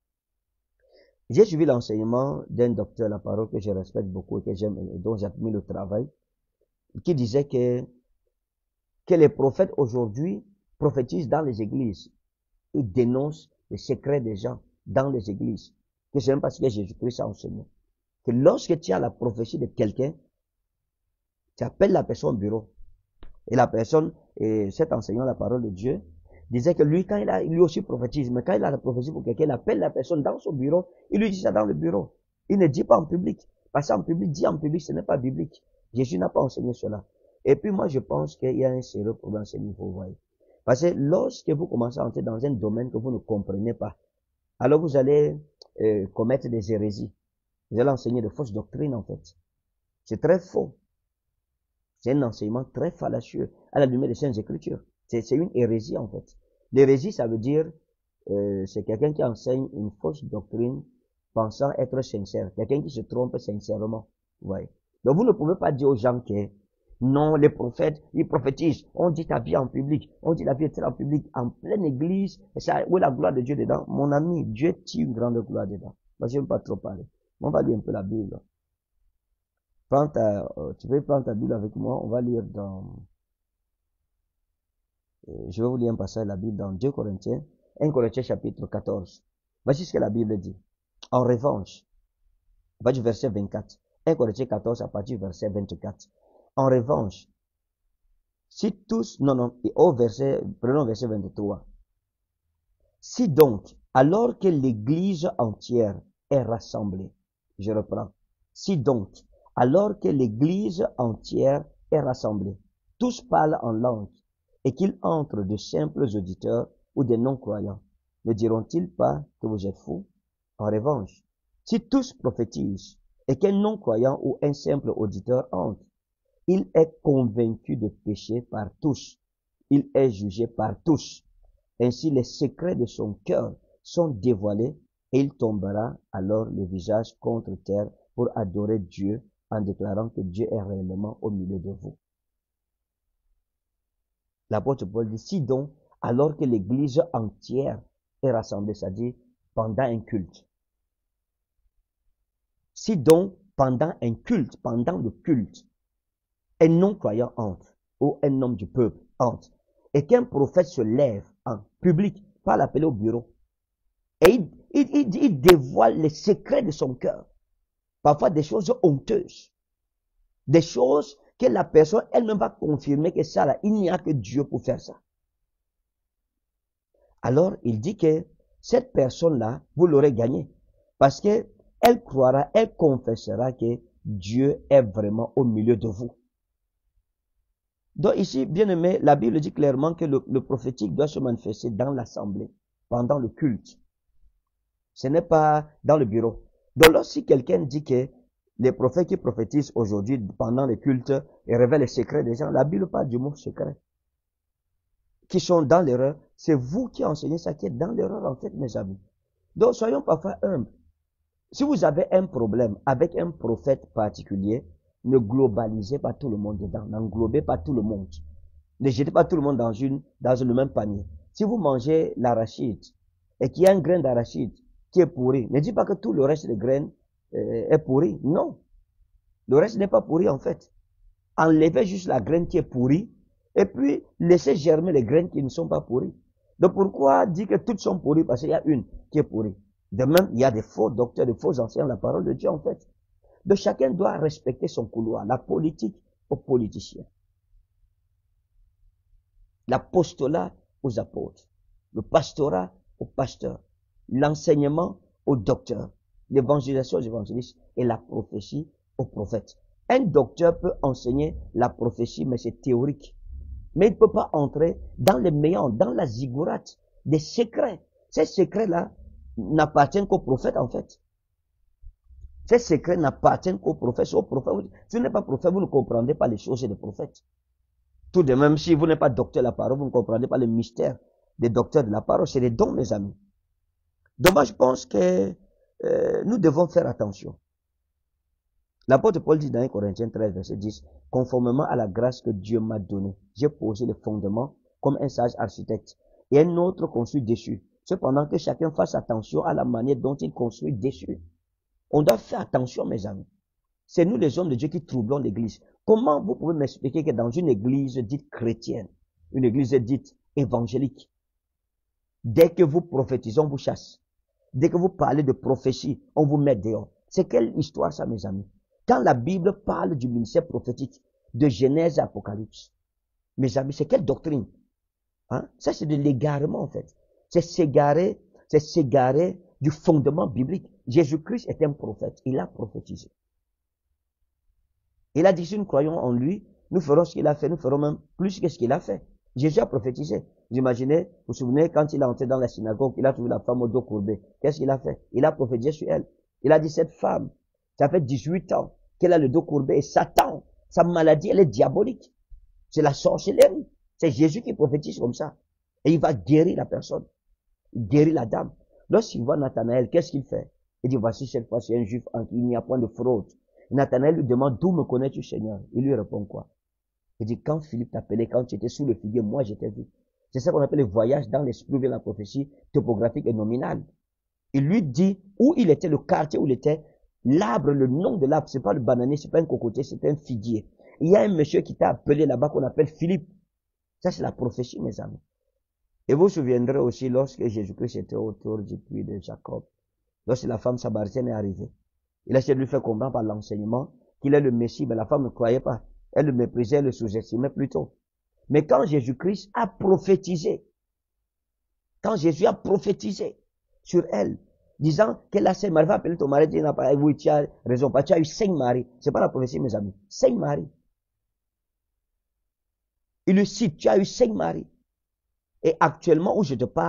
J'ai suivi l'enseignement d'un docteur de la parole que je respecte beaucoup et que j'aime, dont j'admire le travail, qui disait que, que les prophètes aujourd'hui prophétisent dans les églises. Ils dénoncent les secrets des gens dans les églises. Que c'est même parce que Jésus-Christ a enseigné. Que lorsque tu as la prophétie de quelqu'un, tu appelles la personne au bureau. Et la personne, et cet enseignant la parole de Dieu, disait que lui, quand il a, lui aussi prophétise, mais quand il a la prophétie pour quelqu'un, il appelle la personne dans son bureau, il lui dit ça dans le bureau. Il ne dit pas en public. Parce qu'en public, dit en public, ce n'est pas biblique. Jésus n'a pas enseigné cela. Et puis moi, je pense qu'il y a un sérieux problème à ce niveau, vous voyez. Parce que lorsque vous commencez à entrer dans un domaine que vous ne comprenez pas, alors vous allez euh, commettre des hérésies. Vous allez enseigner de fausses doctrines, en fait. C'est très faux. C'est un enseignement très fallacieux à la lumière des Saintes Écritures. C'est une hérésie, en fait. L'hérésie, ça veut dire, euh, c'est quelqu'un qui enseigne une fausse doctrine pensant être sincère. Quelqu'un qui se trompe sincèrement. Ouais. Donc vous ne pouvez pas dire aux gens que non, les prophètes, ils prophétisent. On dit ta vie en public. On dit la vie est en public, en pleine église. Et ça, où est la gloire de Dieu dedans? Mon ami, Dieu tire une grande gloire dedans. Moi, je n'aime pas trop parler. On va lire un peu la Bible. Prends ta, euh, tu peux prendre ta Bible avec moi. On va lire dans, euh, je vais vous lire un passage de la Bible dans deux Corinthiens, un Corinthiens chapitre quatorze. Voici ce que la Bible dit. En revanche, à partir du verset vingt-quatre. un Corinthiens quatorze à partir du verset vingt-quatre. En revanche, si tous, non, non, au verset, prenons verset vingt-trois. Si donc, alors que l'église entière est rassemblée, je reprends. Si donc, alors que l'église entière est rassemblée, tous parlent en langue, et qu'il entre de simples auditeurs ou des non-croyants, ne diront-ils pas que vous êtes fous? En revanche, si tous prophétisent et qu'un non-croyant ou un simple auditeur entre, il est convaincu de péché par tous. Il est jugé par tous. Ainsi, les secrets de son cœur sont dévoilés et il tombera alors le visage contre terre pour adorer Dieu en déclarant que Dieu est réellement au milieu de vous. L'apôtre Paul dit, si donc, alors que l'église entière est rassemblée, c'est-à-dire pendant un culte. Si donc, pendant un culte, pendant le culte, un non-croyant entre, ou un homme du peuple entre, et qu'un prophète se lève en public, pas l'appeler au bureau, et il, il, il, il dévoile les secrets de son cœur, parfois des choses honteuses, des choses que la personne elle-même va confirmer que ça là, il n'y a que Dieu pour faire ça. Alors, il dit que cette personne-là, vous l'aurez gagnée. Parce que elle croira, elle confessera que Dieu est vraiment au milieu de vous. Donc ici, bien aimé, la Bible dit clairement que le, le prophétique doit se manifester dans l'assemblée, pendant le culte. Ce n'est pas dans le bureau. Donc lorsque quelqu'un dit que les prophètes qui prophétisent aujourd'hui pendant le culte et révèlent les secrets des gens, la Bible parle du mot secret. Qui sont dans l'erreur, c'est vous qui enseignez ça qui est dans l'erreur en fait, mes amis. Donc soyons parfois humbles. Si vous avez un problème avec un prophète particulier, ne globalisez pas tout le monde dedans, n'englobez pas tout le monde. Ne jetez pas tout le monde dans, une, dans le même panier. Si vous mangez l'arachide et qu'il y a un grain d'arachide qui est pourri, ne dites pas que tout le reste des graines euh, est pourri. Non. Le reste n'est pas pourri en fait. Enlevez juste la graine qui est pourrie et puis laissez germer les graines qui ne sont pas pourries. Donc pourquoi dire que toutes sont pourries? Parce qu'il y a une qui est pourrie. De même, il y a des faux docteurs, des faux enseignants, la parole de Dieu en fait. Donc chacun doit respecter son couloir, la politique aux politiciens, l'apostolat aux apôtres, le pastorat aux pasteurs, l'enseignement aux docteurs, l'évangélisation aux évangélistes et la prophétie aux prophètes. Un docteur peut enseigner la prophétie, mais c'est théorique. Mais il ne peut pas entrer dans les méandres, dans la zigourate des secrets. Ces secrets-là n'appartiennent qu'aux prophètes en fait. Ces secrets n'appartiennent qu'aux prophètes. Aux prophètes. Si vous n'êtes pas prophète, vous ne comprendrez pas les choses des prophètes. Tout de même, si vous n'êtes pas docteur de la parole, vous ne comprendrez pas le mystère des docteurs de la parole. C'est des dons, mes amis. Donc moi, je pense que euh, nous devons faire attention. L'apôtre Paul dit dans un Corinthiens treize, verset dix, « Conformément à la grâce que Dieu m'a donnée, j'ai posé les fondements comme un sage architecte, et un autre construit dessus. Cependant que chacun fasse attention à la manière dont il construit dessus. » On doit faire attention, mes amis. C'est nous les hommes de Dieu qui troublons l'église. Comment vous pouvez m'expliquer que dans une église dite chrétienne, une église dite évangélique, dès que vous prophétisez, on vous chasse. Dès que vous parlez de prophétie, on vous met dehors. C'est quelle histoire ça, mes amis? Quand la Bible parle du ministère prophétique, de Genèse à Apocalypse, mes amis, c'est quelle doctrine? Hein? Ça, c'est de l'égarement, en fait. C'est s'égarer, c'est s'égarer du fondement biblique. Jésus-Christ est un prophète. Il a prophétisé. Il a dit, si nous croyons en lui, nous ferons ce qu'il a fait, nous ferons même plus que ce qu'il a fait. Jésus a prophétisé. Vous imaginez, vous vous souvenez, quand il est entré dans la synagogue, il a trouvé la femme au dos courbé. Qu'est-ce qu'il a fait? Il a prophétisé sur elle. Il a dit, cette femme, ça fait dix-huit ans qu'elle a le dos courbé et Satan, sa maladie, elle est diabolique. C'est la sorcellerie. C'est Jésus qui prophétise comme ça. Et il va guérir la personne. Il guérit la dame. Lorsqu'il voit Nathanaël, qu'est-ce qu'il fait? Il dit, voici cette fois, c'est un juif en qui il n'y a point de fraude. Nathanaël lui demande, d'où me connais-tu, Seigneur? Il lui répond quoi? Il dit, quand Philippe t'appelait, quand tu étais sous le figuier, moi je t'ai vu. C'est ça qu'on appelle le voyage dans l'esprit de la prophétie topographique et nominale. Il lui dit où il était, le quartier où il était, l'arbre, le nom de l'arbre, c'est pas le bananier, c'est pas un cocotier, c'est un figuier. Il y a un monsieur qui t'a appelé là-bas qu'on appelle Philippe. Ça c'est la prophétie, mes amis. Et vous vous souviendrez aussi lorsque Jésus-Christ était autour du puits de Jacob, lorsque la femme samaritaine est arrivée. Il a essayé de lui faire comprendre par l'enseignement qu'il est le Messie, mais la femme ne croyait pas. Elle le méprisait, elle le sous-estimait plutôt. Mais quand Jésus-Christ a prophétisé, quand Jésus a prophétisé sur elle, disant qu'elle a cinq maris, va appeler ton mari, dit, oui, tu as raison, pas, tu as eu cinq maris. C'est pas la prophétie, mes amis. Cinq maris. Il le cite, tu as eu cinq maris. Et actuellement, où je te parle,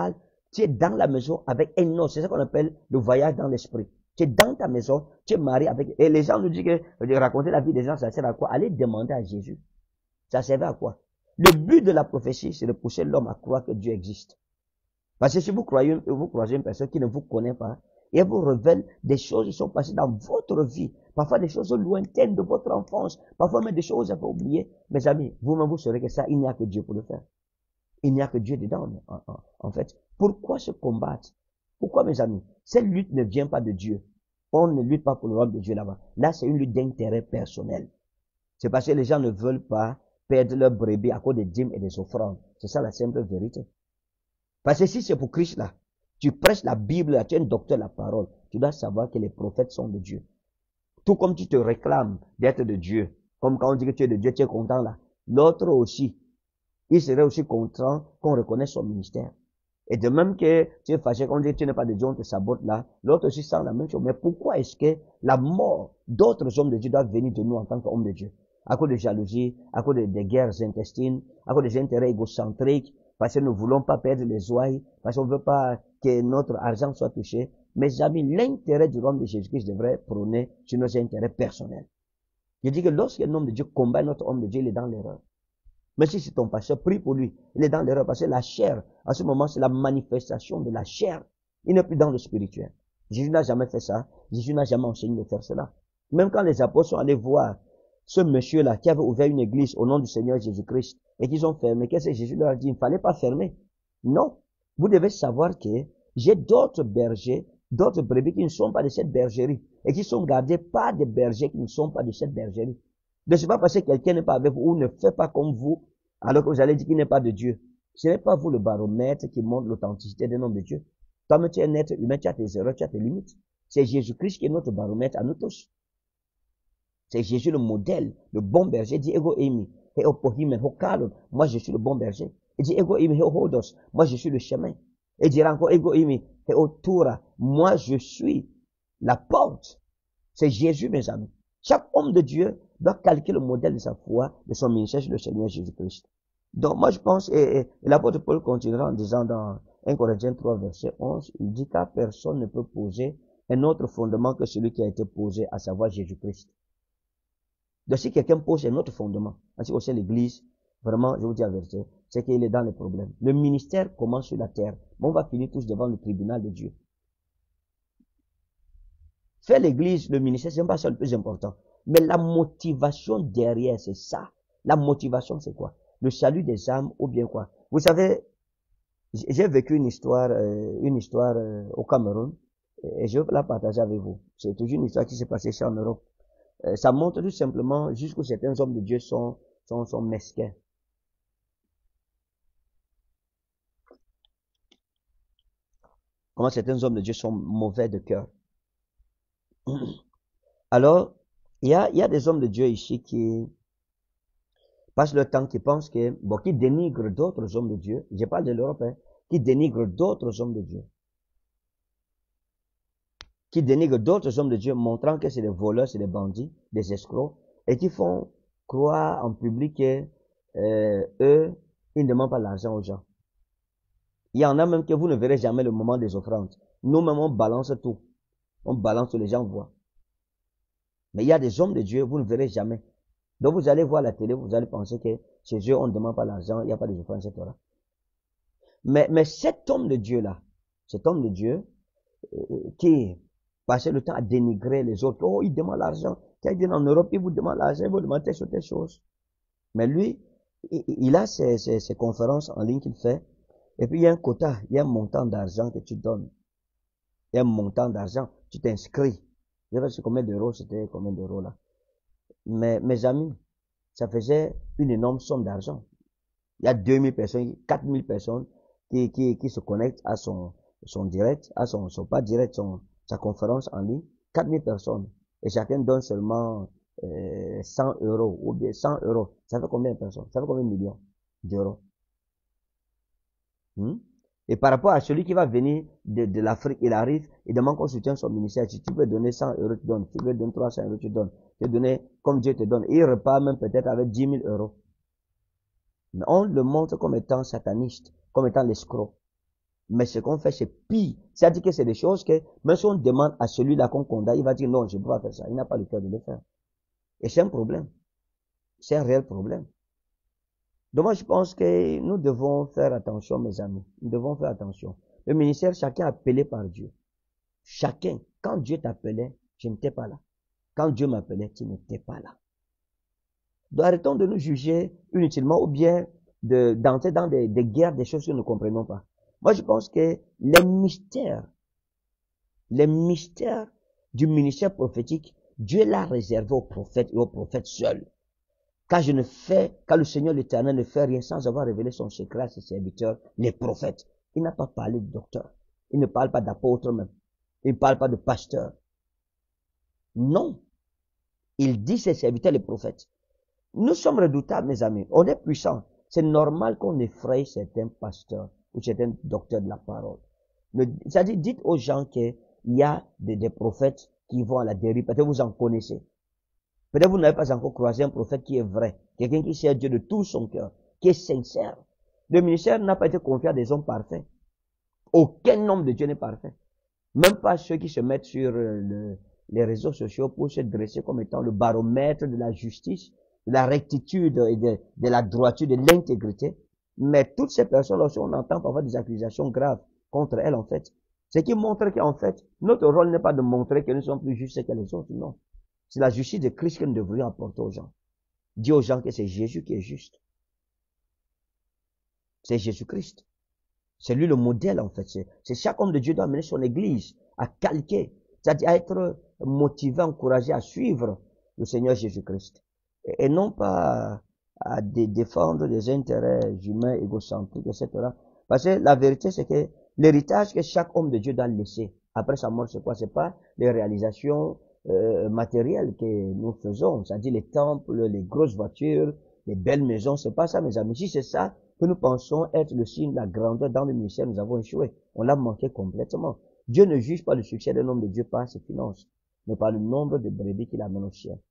Tu es dans la maison avec un autre. C'est ça qu'on appelle le voyage dans l'esprit. Tu es dans ta maison, tu es marié avec... Et les gens nous disent que de raconter la vie des gens, ça sert à quoi? Allez demander à Jésus. Ça servait à quoi? Le but de la prophétie, c'est de pousser l'homme à croire que Dieu existe. Parce que si vous croyez, vous croisez une personne qui ne vous connaît pas, et elle vous révèle des choses qui sont passées dans votre vie, parfois des choses lointaines de votre enfance, parfois même des choses que vous avez oubliées, mes amis, vous-même vous saurez que ça, il n'y a que Dieu pour le faire. Il n'y a que Dieu dedans, en, en, en fait. Pourquoi se combattre? Pourquoi, mes amis? Cette lutte ne vient pas de Dieu. On ne lutte pas pour le royaume de Dieu là-bas. Là, c'est une lutte d'intérêt personnel. C'est parce que les gens ne veulent pas perdre leur brebis à cause des dîmes et des offrandes. C'est ça la simple vérité. Parce que si c'est pour Christ là, tu prêches la Bible, là, tu es un docteur de la parole, tu dois savoir que les prophètes sont de Dieu. Tout comme tu te réclames d'être de Dieu, comme quand on dit que tu es de Dieu, tu es content là. L'autre aussi, il serait aussi content qu'on reconnaisse son ministère. Et de même que tu es fâché quand on dit que tu n'es pas de Dieu, on te sabote là, l'autre aussi sent la même chose. Mais pourquoi est-ce que la mort d'autres hommes de Dieu doit venir de nous en tant qu'hommes de Dieu? À cause de jalousie, à cause de, de guerres intestines, à cause des intérêts égocentriques, parce que nous ne voulons pas perdre les ouailles, parce qu'on ne veut pas que notre argent soit touché. Mes amis, l'intérêt du royaume de Jésus-Christ devrait prôner sur nos intérêts personnels. Je dis que lorsqu'un homme de Dieu combat notre homme de Dieu, il est dans l'erreur. Mais si c'est ton pasteur, prie pour lui. Il est dans l'erreur parce que la chair, à ce moment, c'est la manifestation de la chair. Il n'est plus dans le spirituel. Jésus n'a jamais fait ça. Jésus n'a jamais enseigné de faire cela. Même quand les apôtres sont allés voir ce monsieur-là qui avait ouvert une église au nom du Seigneur Jésus-Christ et qu'ils ont fermé, qu'est-ce que Jésus leur a dit? Il ne fallait pas fermer. Non. Vous devez savoir que j'ai d'autres bergers, d'autres brebis qui ne sont pas de cette bergerie et qui sont gardés par des bergers qui ne sont pas de cette bergerie. Ne c'est pas parce que quelqu'un n'est pas avec vous ou ne fait pas comme vous, alors que vous allez dire qu'il n'est pas de Dieu. Ce n'est pas vous le baromètre qui montre l'authenticité d'un homme de Dieu. Toi-même, tu es un être humain, tu as tes erreurs, tu as tes limites. C'est Jésus-Christ qui est notre baromètre à nous tous. C'est Jésus le modèle, le bon berger. Il dit, ego emi, he opohimen, ho kalon. Moi, je suis le bon berger. Il dit, ego emi, he hodos. Moi, je suis le chemin. Il dira encore, ego emi, he otura. Moi, je suis la porte. C'est Jésus, mes amis. Chaque homme de Dieu doit calquer le modèle de sa foi, de son ministère sur le Seigneur Jésus-Christ. Donc, moi, je pense, et, et, et l'apôtre Paul continuera en disant dans un Corinthiens trois, verset onze, il dit qu'à personne ne peut poser un autre fondement que celui qui a été posé, à savoir Jésus-Christ. Donc, si quelqu'un pose un autre fondement, ainsi aussi l'église, vraiment, je vous dis la vérité, c'est qu'il est dans les problèmes. Le ministère commence sur la terre, mais on va finir tous devant le tribunal de Dieu. Faire l'église, le ministère, c'est pas ça le plus important. Mais la motivation derrière, c'est ça. La motivation, c'est quoi? Le salut des âmes ou bien quoi? Vous savez, j'ai vécu une histoire, euh, une histoire euh, au Cameroun et je veux la partager avec vous. C'est toujours une histoire qui s'est passée ici en Europe. Euh, ça montre tout simplement jusqu'où certains hommes de Dieu sont, sont, sont mesquins. Comment certains hommes de Dieu sont mauvais de cœur. Alors, il y a, il y a des hommes de Dieu ici qui passent leur temps, qui pensent que, bon, qui dénigrent d'autres hommes de Dieu. Je parle de l'Europe, hein, qui dénigrent d'autres hommes de Dieu. Qui dénigrent d'autres hommes de Dieu, montrant que c'est des voleurs, c'est des bandits, des escrocs, et qui font croire en public que, euh, eux, ils ne demandent pas l'argent aux gens. Il y en a même que vous ne verrez jamais le moment des offrandes. Nous-mêmes, on balance tout. On balance, les gens voient. Mais il y a des hommes de Dieu, vous ne verrez jamais. Donc vous allez voir la télé, vous allez penser que chez eux, on ne demande pas l'argent, il n'y a pas de offrandes, et cetera. Mais, mais cet homme de Dieu-là, cet homme de Dieu, euh, qui passait le temps à dénigrer les autres, oh, il demande l'argent. Quand il vient en Europe, il vous demande l'argent, il vous demande telle chose, telle chose. Mais lui, il, il a ses, ses, ses conférences en ligne qu'il fait, et puis il y a un quota, il y a un montant d'argent que tu donnes. Il y a un montant d'argent, tu t'inscris. Je ne sais pas combien d'euros, c'était combien d'euros là. Mais mes amis, ça faisait une énorme somme d'argent. Il y a deux mille personnes, quatre mille personnes qui, qui, qui se connectent à son, son direct, à son, son pas direct, son, sa conférence en ligne. quatre mille personnes. Et chacun donne seulement euh, cent euros ou bien cent euros. Ça fait combien de personnes? Ça fait combien de millions d'euros? Hmm? Et par rapport à celui qui va venir de, de l'Afrique, il arrive, il demande qu'on soutienne son ministère. Si tu peux donner cent euros, tu donnes. Si tu veux donner trois cents euros, tu donnes. Tu veux donner comme Dieu te donne. Et il repart même peut-être avec dix mille euros. Mais on le montre comme étant sataniste, comme étant l'escroc. Mais ce qu'on fait, c'est pire. C'est-à-dire que c'est des choses que, même si on demande à celui-là qu'on condamne, il va dire non, je ne peux pas faire ça. Il n'a pas le cœur de le faire. Et c'est un problème. C'est un réel problème. Donc moi, je pense que nous devons faire attention, mes amis. Nous devons faire attention. Le ministère, chacun est appelé par Dieu. Chacun. Quand Dieu t'appelait, je n'étais pas là. Quand Dieu m'appelait, tu n'étais pas là. Donc arrêtons de nous juger inutilement ou bien de, d'entrer dans des, des guerres, des choses que nous ne comprenons pas. Moi, je pense que les mystères, les mystères du ministère prophétique, Dieu l'a réservé aux prophètes et aux prophètes seuls. Car je ne fais, car le Seigneur l'Éternel ne fait rien sans avoir révélé son secret à ses serviteurs, les prophètes. Il n'a pas parlé de docteur. Il ne parle pas d'apôtre même. Il ne parle pas de pasteur. Non. Il dit ses serviteurs, les prophètes. Nous sommes redoutables, mes amis. On est puissants. C'est normal qu'on effraie certains pasteurs ou certains docteurs de la parole. C'est-à-dire, dites aux gens qu'il y a des, des prophètes qui vont à la dérive. Peut-être vous en connaissez. Peut-être vous n'avez pas encore croisé un prophète qui est vrai. Quelqu'un qui sert Dieu de tout son cœur. Qui est sincère. Le ministère n'a pas été confié à des hommes parfaits. Aucun homme de Dieu n'est parfait. Même pas ceux qui se mettent sur le, les réseaux sociaux pour se dresser comme étant le baromètre de la justice, de la rectitude et de, de la droiture, de l'intégrité. Mais toutes ces personnes, lorsqu'on entend parfois des accusations graves contre elles, en fait, ce qui montre qu'en fait, notre rôle n'est pas de montrer que nous sommes plus justes que les autres, non. C'est la justice de Christ que nous devrions apporter aux gens. Dire aux gens que c'est Jésus qui est juste. C'est Jésus-Christ. C'est lui le modèle, en fait. C'est chaque homme de Dieu doit amener son église à calquer, c'est-à-dire à être motivé, encouragé à suivre le Seigneur Jésus-Christ. Et, et non pas à, à dé, défendre des intérêts humains, égocentriques, et cetera. Parce que la vérité, c'est que l'héritage que chaque homme de Dieu doit laisser après sa mort, c'est quoi? C'est pas les réalisations euh, matérielles que nous faisons, c'est-à-dire les temples, les grosses voitures, les belles maisons. C'est pas ça, mes amis. Si c'est ça que nous pensons être le signe de la grandeur dans le ministère, nous avons échoué. On l'a manqué complètement. Dieu ne juge pas le succès d'un homme de Dieu par ses finances, mais par le nombre de brebis qu'il amène au ciel.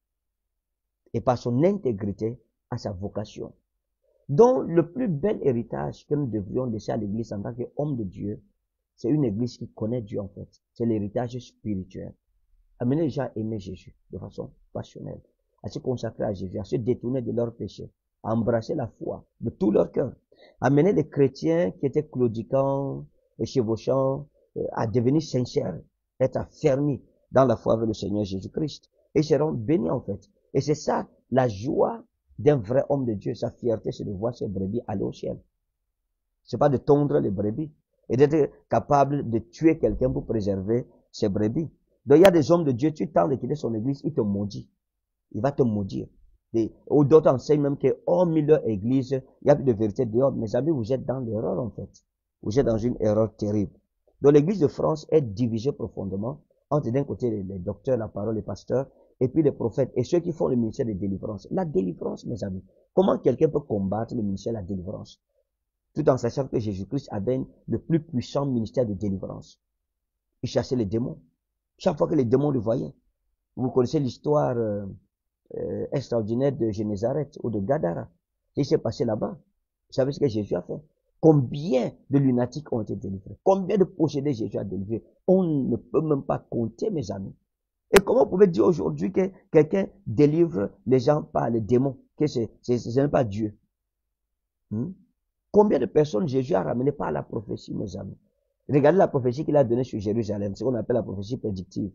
Et par son intégrité à sa vocation. Donc, le plus bel héritage que nous devrions laisser à l'église en tant qu'homme de Dieu, c'est une église qui connaît Dieu, en fait. C'est l'héritage spirituel. Amener les gens à aimer Jésus de façon passionnelle, à se consacrer à Jésus, à se détourner de leurs péchés, à embrasser la foi de tout leur cœur. Amener les chrétiens qui étaient claudiquants et chevauchants à devenir sincères, être affermis dans la foi avec le Seigneur Jésus-Christ. Et ils seront bénis, en fait. Et c'est ça, la joie d'un vrai homme de Dieu. Sa fierté, c'est de voir ses brebis aller au ciel. C'est pas de tondre les brebis et d'être capable de tuer quelqu'un pour préserver ses brebis. Donc il y a des hommes de Dieu, tu tentes de quitter son église, il te maudit. Il va te maudire. Ou d'autres enseignent même que hormis leur église, il n'y a plus de vérité dehors. Mes amis, vous êtes dans l'erreur, en fait. Vous êtes dans une erreur terrible. Donc l'église de France est divisée profondément entre d'un côté les, les docteurs, la parole, les pasteurs, et puis les prophètes, et ceux qui font le ministère de délivrance. La délivrance, mes amis. Comment quelqu'un peut combattre le ministère de la délivrance? Tout en sachant que Jésus-Christ avait le plus puissant ministère de délivrance. Il chassait les démons. Chaque fois que les démons le voyaient. Vous connaissez l'histoire euh, euh, extraordinaire de Génézareth ou de Gadara. Il s'est passé là-bas. Vous savez ce que Jésus a fait? Combien de lunatiques ont été délivrés? Combien de possédés Jésus a délivrés? On ne peut même pas compter, mes amis. Et comment vous pouvez dire aujourd'hui que quelqu'un délivre les gens par les démons, que c'est, c'est, ce n'est pas Dieu? Hmm? Combien de personnes Jésus a ramenées par la prophétie, mes amis? Regardez la prophétie qu'il a donnée sur Jérusalem, ce qu'on appelle la prophétie prédictive.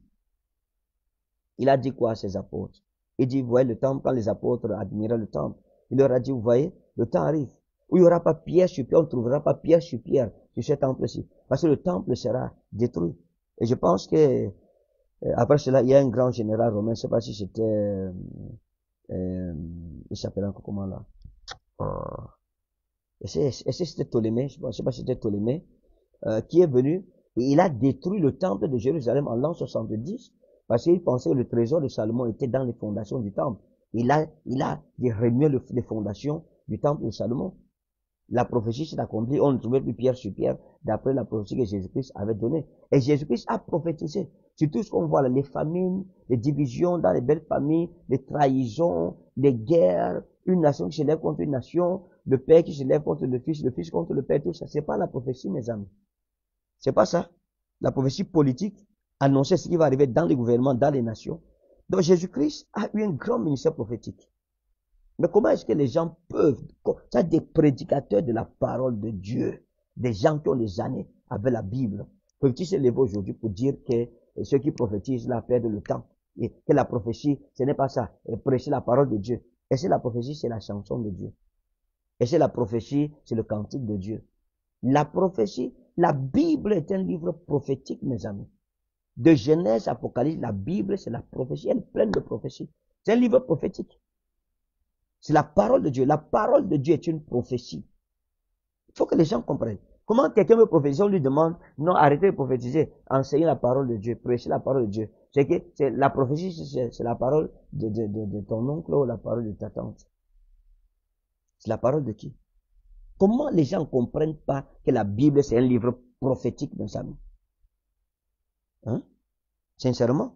Il a dit quoi à ses apôtres? Il dit, vous voyez le temple, quand les apôtres admiraient le temple, il leur a dit, vous voyez, le temps arrive, où il n'y aura pas pierre sur pierre, on ne trouvera pas pierre sur pierre sur ce temple-ci, parce que le temple sera détruit. Et je pense que après cela, il y a un grand général romain, je ne sais pas si c'était, euh, euh, il s'appelait encore comment là? Euh, Est-ce que c'était Ptolémée? Je ne sais pas si c'était Ptolémée, euh, qui est venu, et il a détruit le temple de Jérusalem en l'an soixante-dix, parce qu'il pensait que le trésor de Salomon était dans les fondations du temple. Il a, il a remué le, les fondations du temple de Salomon. La prophétie s'est accomplie, on ne trouvait plus pierre sur pierre, d'après la prophétie que Jésus-Christ avait donnée. Et Jésus-Christ a prophétisé sur tout ce qu'on voit là, les famines, les divisions dans les belles familles, les trahisons, les guerres, une nation qui s'élève contre une nation, le père qui se lève contre le fils, le fils contre le père, tout ça. C'est pas la prophétie, mes amis. C'est pas ça. La prophétie politique annonçait ce qui va arriver dans les gouvernements, dans les nations. Donc Jésus-Christ a eu un grand ministère prophétique. Mais comment est-ce que les gens peuvent, ça des prédicateurs de la parole de Dieu, des gens qui ont des années avec la Bible, peuvent-ils se lever aujourd'hui pour dire que ceux qui prophétisent là perdent le temps, et que la prophétie, ce n'est pas ça, et prêcher la parole de Dieu. Et c'est la prophétie, c'est la chanson de Dieu. Et c'est la prophétie, c'est le cantique de Dieu. La prophétie, la Bible est un livre prophétique, mes amis. De Genèse, Apocalypse, la Bible, c'est la prophétie, elle est pleine de prophéties. C'est un livre prophétique. C'est la parole de Dieu. La parole de Dieu est une prophétie. Il faut que les gens comprennent. Comment quelqu'un veut prophétiser, on lui demande, non, arrêtez de prophétiser, enseignez la parole de Dieu, prêchez la parole de Dieu. C'est que c'est la prophétie, c'est la parole de, de, de, de ton oncle ou la parole de ta tante. C'est la parole de qui? Comment les gens ne comprennent pas que la Bible, c'est un livre prophétique, mes amis? Hein? Sincèrement?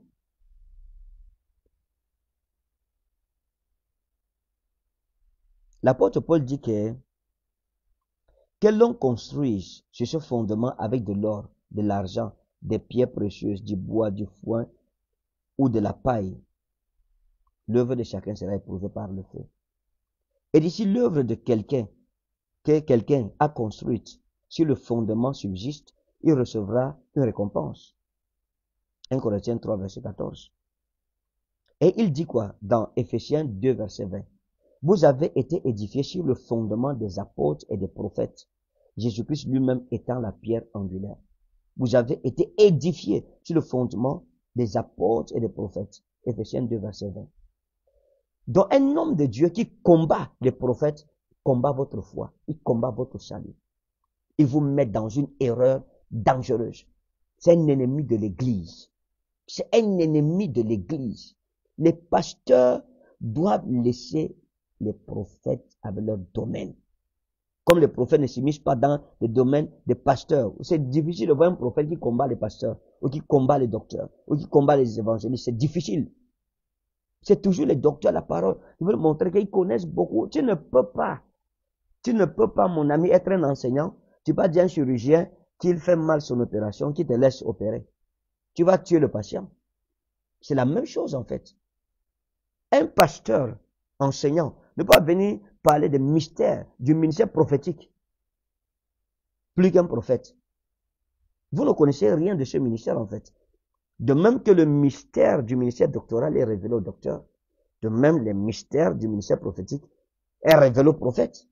L'apôtre Paul dit que que l'on construise sur ce fondement avec de l'or, de l'argent, des pierres précieuses, du bois, du foin ou de la paille, l'œuvre de chacun sera éprouvée par le feu. Et d'ici l'œuvre de quelqu'un que quelqu'un a construite, si le fondement subsiste, il recevra une récompense. un Corinthiens trois, verset quatorze. Et il dit quoi dans Éphésiens deux, verset vingt? Vous avez été édifiés sur le fondement des apôtres et des prophètes, Jésus-Christ lui-même étant la pierre angulaire. Vous avez été édifiés sur le fondement des apôtres et des prophètes, Éphésiens deux, verset vingt. Donc un homme de Dieu qui combat les prophètes, combat votre foi, il combat votre salut. Il vous met dans une erreur dangereuse. C'est un ennemi de l'Église. C'est un ennemi de l'Église. Les pasteurs doivent laisser les prophètes avec leur domaine. Comme les prophètes ne s'immiscent pas dans le domaine des pasteurs. C'est difficile de voir un prophète qui combat les pasteurs, ou qui combat les docteurs, ou qui combat les évangélistes. C'est difficile. C'est toujours les docteurs de la parole. Ils veulent montrer qu'ils connaissent beaucoup. Tu ne peux pas. Tu ne peux pas, mon ami, être un enseignant. Tu vas dire à un chirurgien qu'il fait mal son opération, qu'il te laisse opérer. Tu vas tuer le patient. C'est la même chose en fait. Un pasteur enseignant ne peut pas venir parler des mystères du ministère prophétique plus qu'un prophète. Vous ne connaissez rien de ce ministère en fait. De même que le mystère du ministère doctoral est révélé au docteur, de même les mystères du ministère prophétique est révélé au prophète.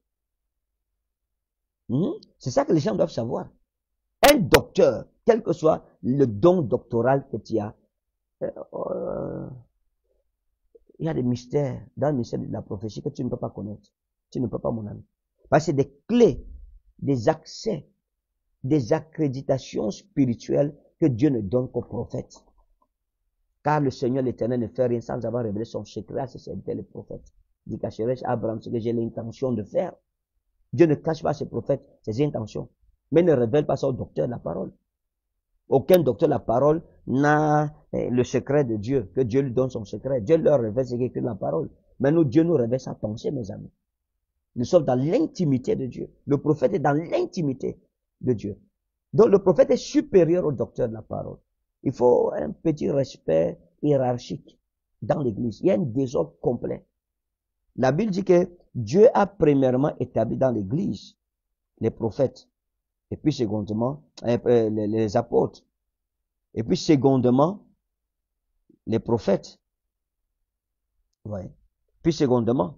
Mmh? C'est ça que les gens doivent savoir. Un docteur, quel que soit le don doctoral que tu as, euh, euh, il y a des mystères dans le ministère de la prophétie que tu ne peux pas connaître. Tu ne peux pas, mon ami. Parce que c'est des clés, des accès, des accréditations spirituelles que Dieu ne donne qu'aux prophètes. Car le Seigneur l'Éternel ne fait rien sans avoir révélé son secret à ses serviteurs les prophètes. Dit cacherai-je à Abraham ce que j'ai l'intention de faire. Dieu ne cache pas à ses prophètes ses intentions, mais ne révèle pas ça au docteur de la parole. Aucun docteur de la parole n'a eh, le secret de Dieu, que Dieu lui donne son secret. Dieu leur révèle ce qui est écrit dans la parole. Mais nous, Dieu nous révèle sa pensée, mes amis. Nous sommes dans l'intimité de Dieu. Le prophète est dans l'intimité de Dieu. Donc le prophète est supérieur au docteur de la parole. Il faut un petit respect hiérarchique dans l'église. Il y a un désordre complet. La Bible dit que Dieu a premièrement établi dans l'église les prophètes. Et puis secondement, les, les apôtres. Et puis secondement, les prophètes. Ouais. Puis secondement.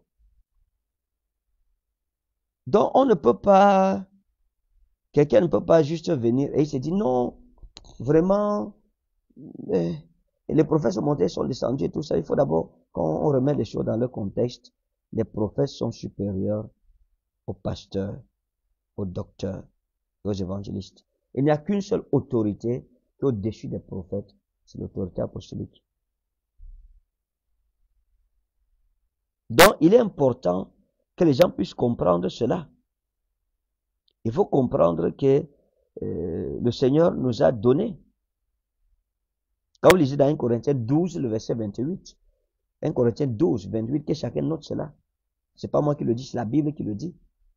Donc on ne peut pas, quelqu'un ne peut pas juste venir et il se dit non, vraiment, eh, les prophètes sont montés, sont descendus et tout ça. Il faut d'abord, quand on remet les choses dans leur contexte, les prophètes sont supérieurs aux pasteurs, aux docteurs, aux évangélistes. Il n'y a qu'une seule autorité qui est au-dessus des prophètes, c'est l'autorité apostolique. Donc, il est important que les gens puissent comprendre cela. Il faut comprendre que euh, le Seigneur nous a donné. Quand vous lisez dans un Corinthiens douze, le verset vingt-huit, un Corinthiens douze, vingt-huit, que chacun note cela. C'est pas moi qui le dis, c'est la Bible qui le dit.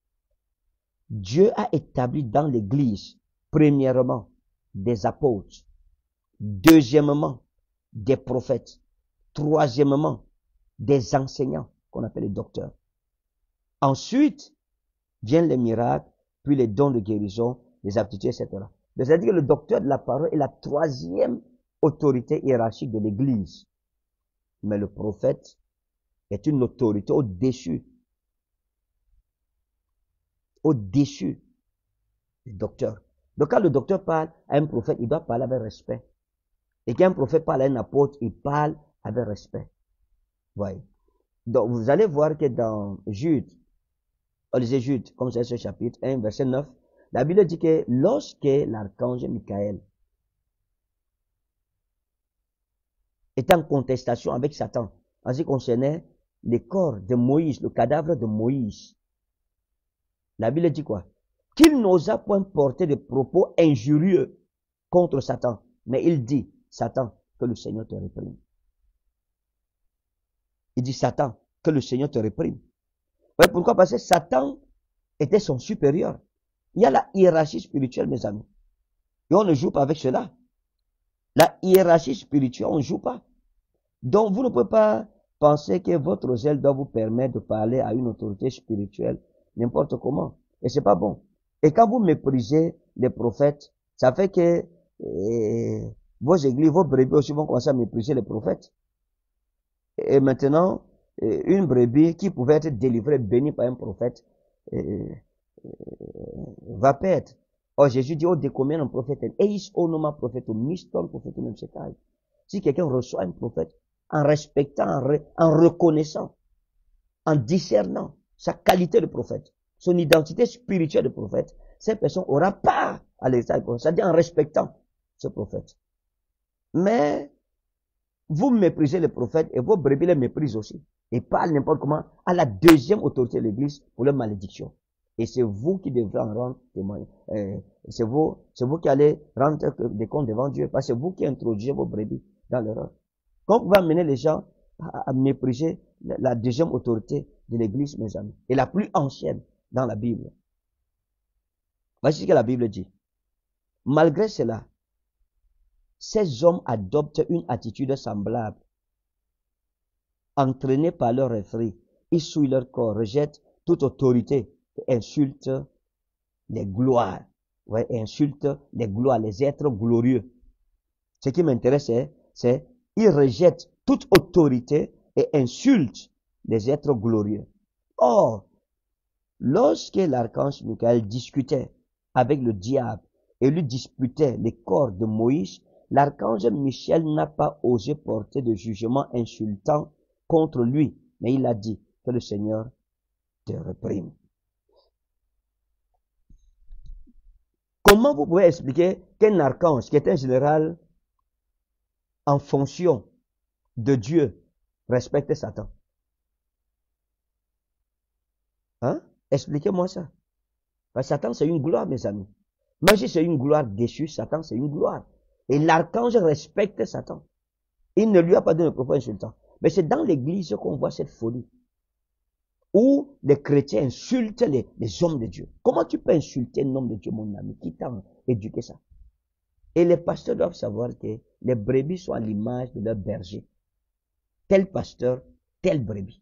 Dieu a établi dans l'Église, premièrement, des apôtres, deuxièmement, des prophètes, troisièmement, des enseignants, qu'on appelle les docteurs. Ensuite, viennent les miracles, puis les dons de guérison, les aptitudes, et cetera. C'est-à-dire que le docteur de la parole est la troisième autorité hiérarchique de l'Église. Mais le prophète est une autorité au-dessus. Au-dessus du docteur. Donc quand le docteur parle à un prophète, il doit parler avec respect. Et quand un prophète parle à un apôtre, il parle avec respect. Voyez. Donc vous allez voir que dans Jude, on lisait Jude, comme c'est ce chapitre un, verset neuf, la Bible dit que lorsque l'archange Michael était en contestation avec Satan, en ce qui concernait les corps de Moïse, le cadavre de Moïse, la Bible dit quoi? Qu'il n'osa point porter de propos injurieux contre Satan, mais il dit, Satan, que le Seigneur te réprime. Il dit, Satan, que le Seigneur te réprime. Vous voyez pourquoi? Parce que Satan était son supérieur. Il y a la hiérarchie spirituelle, mes amis. Et on ne joue pas avec cela. La hiérarchie spirituelle, on ne joue pas. Donc, vous ne pouvez pas penser que votre zèle doit vous permettre de parler à une autorité spirituelle n'importe comment. Et c'est pas bon. Et quand vous méprisez les prophètes, ça fait que eh, vos églises, vos brebis aussi vont commencer à mépriser les prophètes. Et maintenant, eh, une brebis qui pouvait être délivrée, bénie par un prophète, eh, eh, va perdre. Or, Jésus dit, oh, décommène un prophète, eis onoma prophète, miston prophète, même c'est taille. Si quelqu'un reçoit un prophète, en respectant, en, re, en reconnaissant, en discernant sa qualité de prophète, son identité spirituelle de prophète, cette personne aura part à l'état, c'est-à-dire en respectant ce prophète. Mais, vous méprisez les prophètes et vos brebis les méprisent aussi. Et parlent n'importe comment à la deuxième autorité de l'église pour leur malédiction. Et c'est vous qui devrez en rendre témoin. Euh, c'est vous, c'est vous qui allez rendre des comptes devant Dieu. Parce que c'est vous qui introduisez vos brebis dans l'erreur. Quand vous amener les gens à, à mépriser la, la deuxième autorité de l'église, mes amis, et la plus ancienne dans la Bible. Voici ce que la Bible dit. Malgré cela, ces hommes adoptent une attitude semblable. Entraînés par leur effet, ils souillent leur corps, rejettent toute autorité et insultent les gloires. Ouais, et insultent les gloires, les êtres glorieux. Ce qui m'intéresse, c'est ils rejettent toute autorité et insultent les êtres glorieux. Or, lorsque l'archange Michael discutait avec le diable et lui disputait les corps de Moïse, l'archange Michel n'a pas osé porter de jugement insultant contre lui, mais il a dit que le Seigneur te réprime. Comment vous pouvez expliquer qu'un archange, qui est un général en fonction de Dieu, respecte Satan? Hein? Expliquez-moi ça. Parce que Satan, c'est une gloire, mes amis. Même si c'est une gloire déçue, Satan, c'est une gloire. Et l'archange respecte Satan. Il ne lui a pas donné de propos insultants. Mais c'est dans l'église qu'on voit cette folie. Où les chrétiens insultent les, les hommes de Dieu. Comment tu peux insulter un homme de Dieu, mon ami? Qui t'a éduqué ça? Et les pasteurs doivent savoir que les brebis sont à l'image de leur berger. Tel pasteur, tel brebis.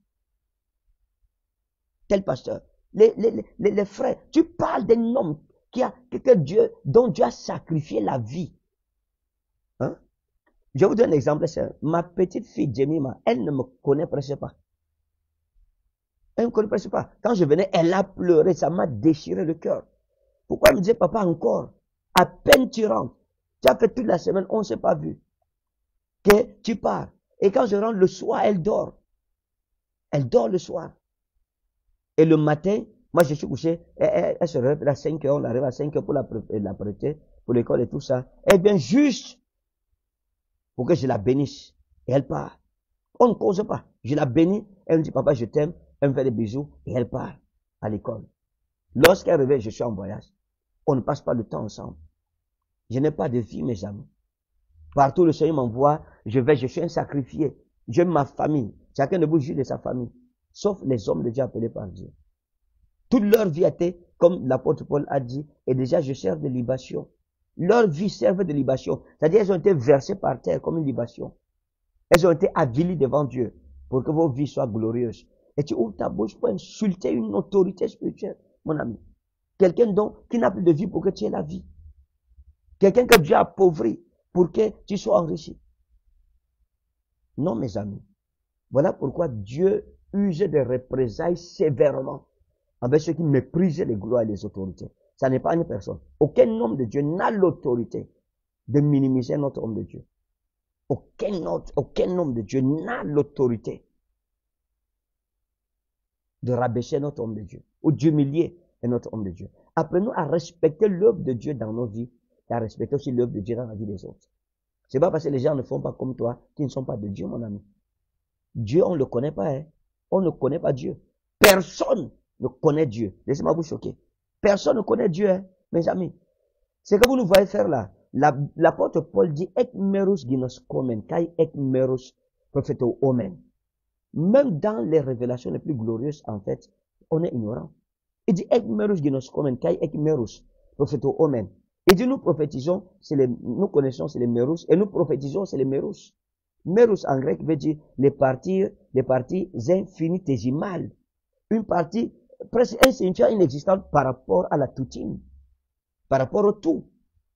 Tel pasteur. Les, les, les, les frères, tu parles d'un homme qui a, que, que Dieu, dont Dieu a sacrifié la vie. Hein? Je vous donne un exemple. Ma petite fille Jemima, elle ne me connaît presque pas. Elle ne me connaît presque pas. Quand je venais, elle a pleuré, ça m'a déchiré le cœur. Pourquoi elle me disait, papa, encore? À peine tu rentres. Tu as fait toute la semaine, on ne s'est pas vu. Que tu pars. Et quand je rentre le soir, elle dort. Elle dort le soir. Et le matin, moi je suis couché, elle, elle, elle se réveille à cinq heures, on arrive à cinq heures pour la, la prêter, pour l'école et tout ça. Elle vient juste pour que je la bénisse. Et elle part. On ne cause pas. Je la bénis, elle me dit, papa, je t'aime, elle me fait des bisous, et elle part à l'école. Lorsqu'elle revient, je suis en voyage. On ne passe pas le temps ensemble. Je n'ai pas de vie, mes amis. Partout le Seigneur m'envoie, je vais, je suis un sacrifié. J'aime ma famille. Chacun de vous juge de sa famille. Sauf les hommes de Dieu appelés par Dieu. Toute leur vie a été comme l'apôtre Paul a dit, et déjà je sers de libation. Leur vie servait de libation. C'est-à-dire elles ont été versées par terre comme une libation. Elles ont été avilies devant Dieu pour que vos vies soient glorieuses. Et tu ouvres ta bouche pour insulter une autorité spirituelle, mon ami. Quelqu'un dont, qui n'a plus de vie pour que tu aies la vie. Quelqu'un que Dieu a appauvri pour que tu sois enrichi. Non, mes amis. Voilà pourquoi Dieu use de représailles sévèrement envers ceux qui méprisent les gloires et les autorités. Ça n'est pas une personne. Aucun homme de Dieu n'a l'autorité de minimiser notre homme de Dieu. Aucun autre, aucun homme de Dieu n'a l'autorité de rabaisser notre homme de Dieu ou d'humilier notre homme de Dieu. Apprenons à respecter l'œuvre de Dieu dans nos vies et à respecter aussi l'œuvre de Dieu dans la vie des autres. C'est pas parce que les gens ne font pas comme toi qu'ils ne sont pas de Dieu, mon ami. Dieu, on ne le connaît pas, hein. On ne connaît pas Dieu. Personne ne connaît Dieu. Laissez-moi vous choquer. Personne ne connaît Dieu, hein, mes amis. C'est que vous nous voyez faire là. L'apôtre Paul dit, ek merus ginos komen, kai ek merus prophéto omen. Même dans les révélations les plus glorieuses, en fait, on est ignorant. Il dit, ek merus ginos komen, kai ek merus prophéto omen. Il dit, nous prophétisons, c'est les, nous connaissons, c'est les merus, et nous prophétisons, c'est les merus. Merus en grec veut dire les parties, les parties infinitésimales. Une partie presque insignifiante, inexistante par rapport à la toutine, par rapport au tout.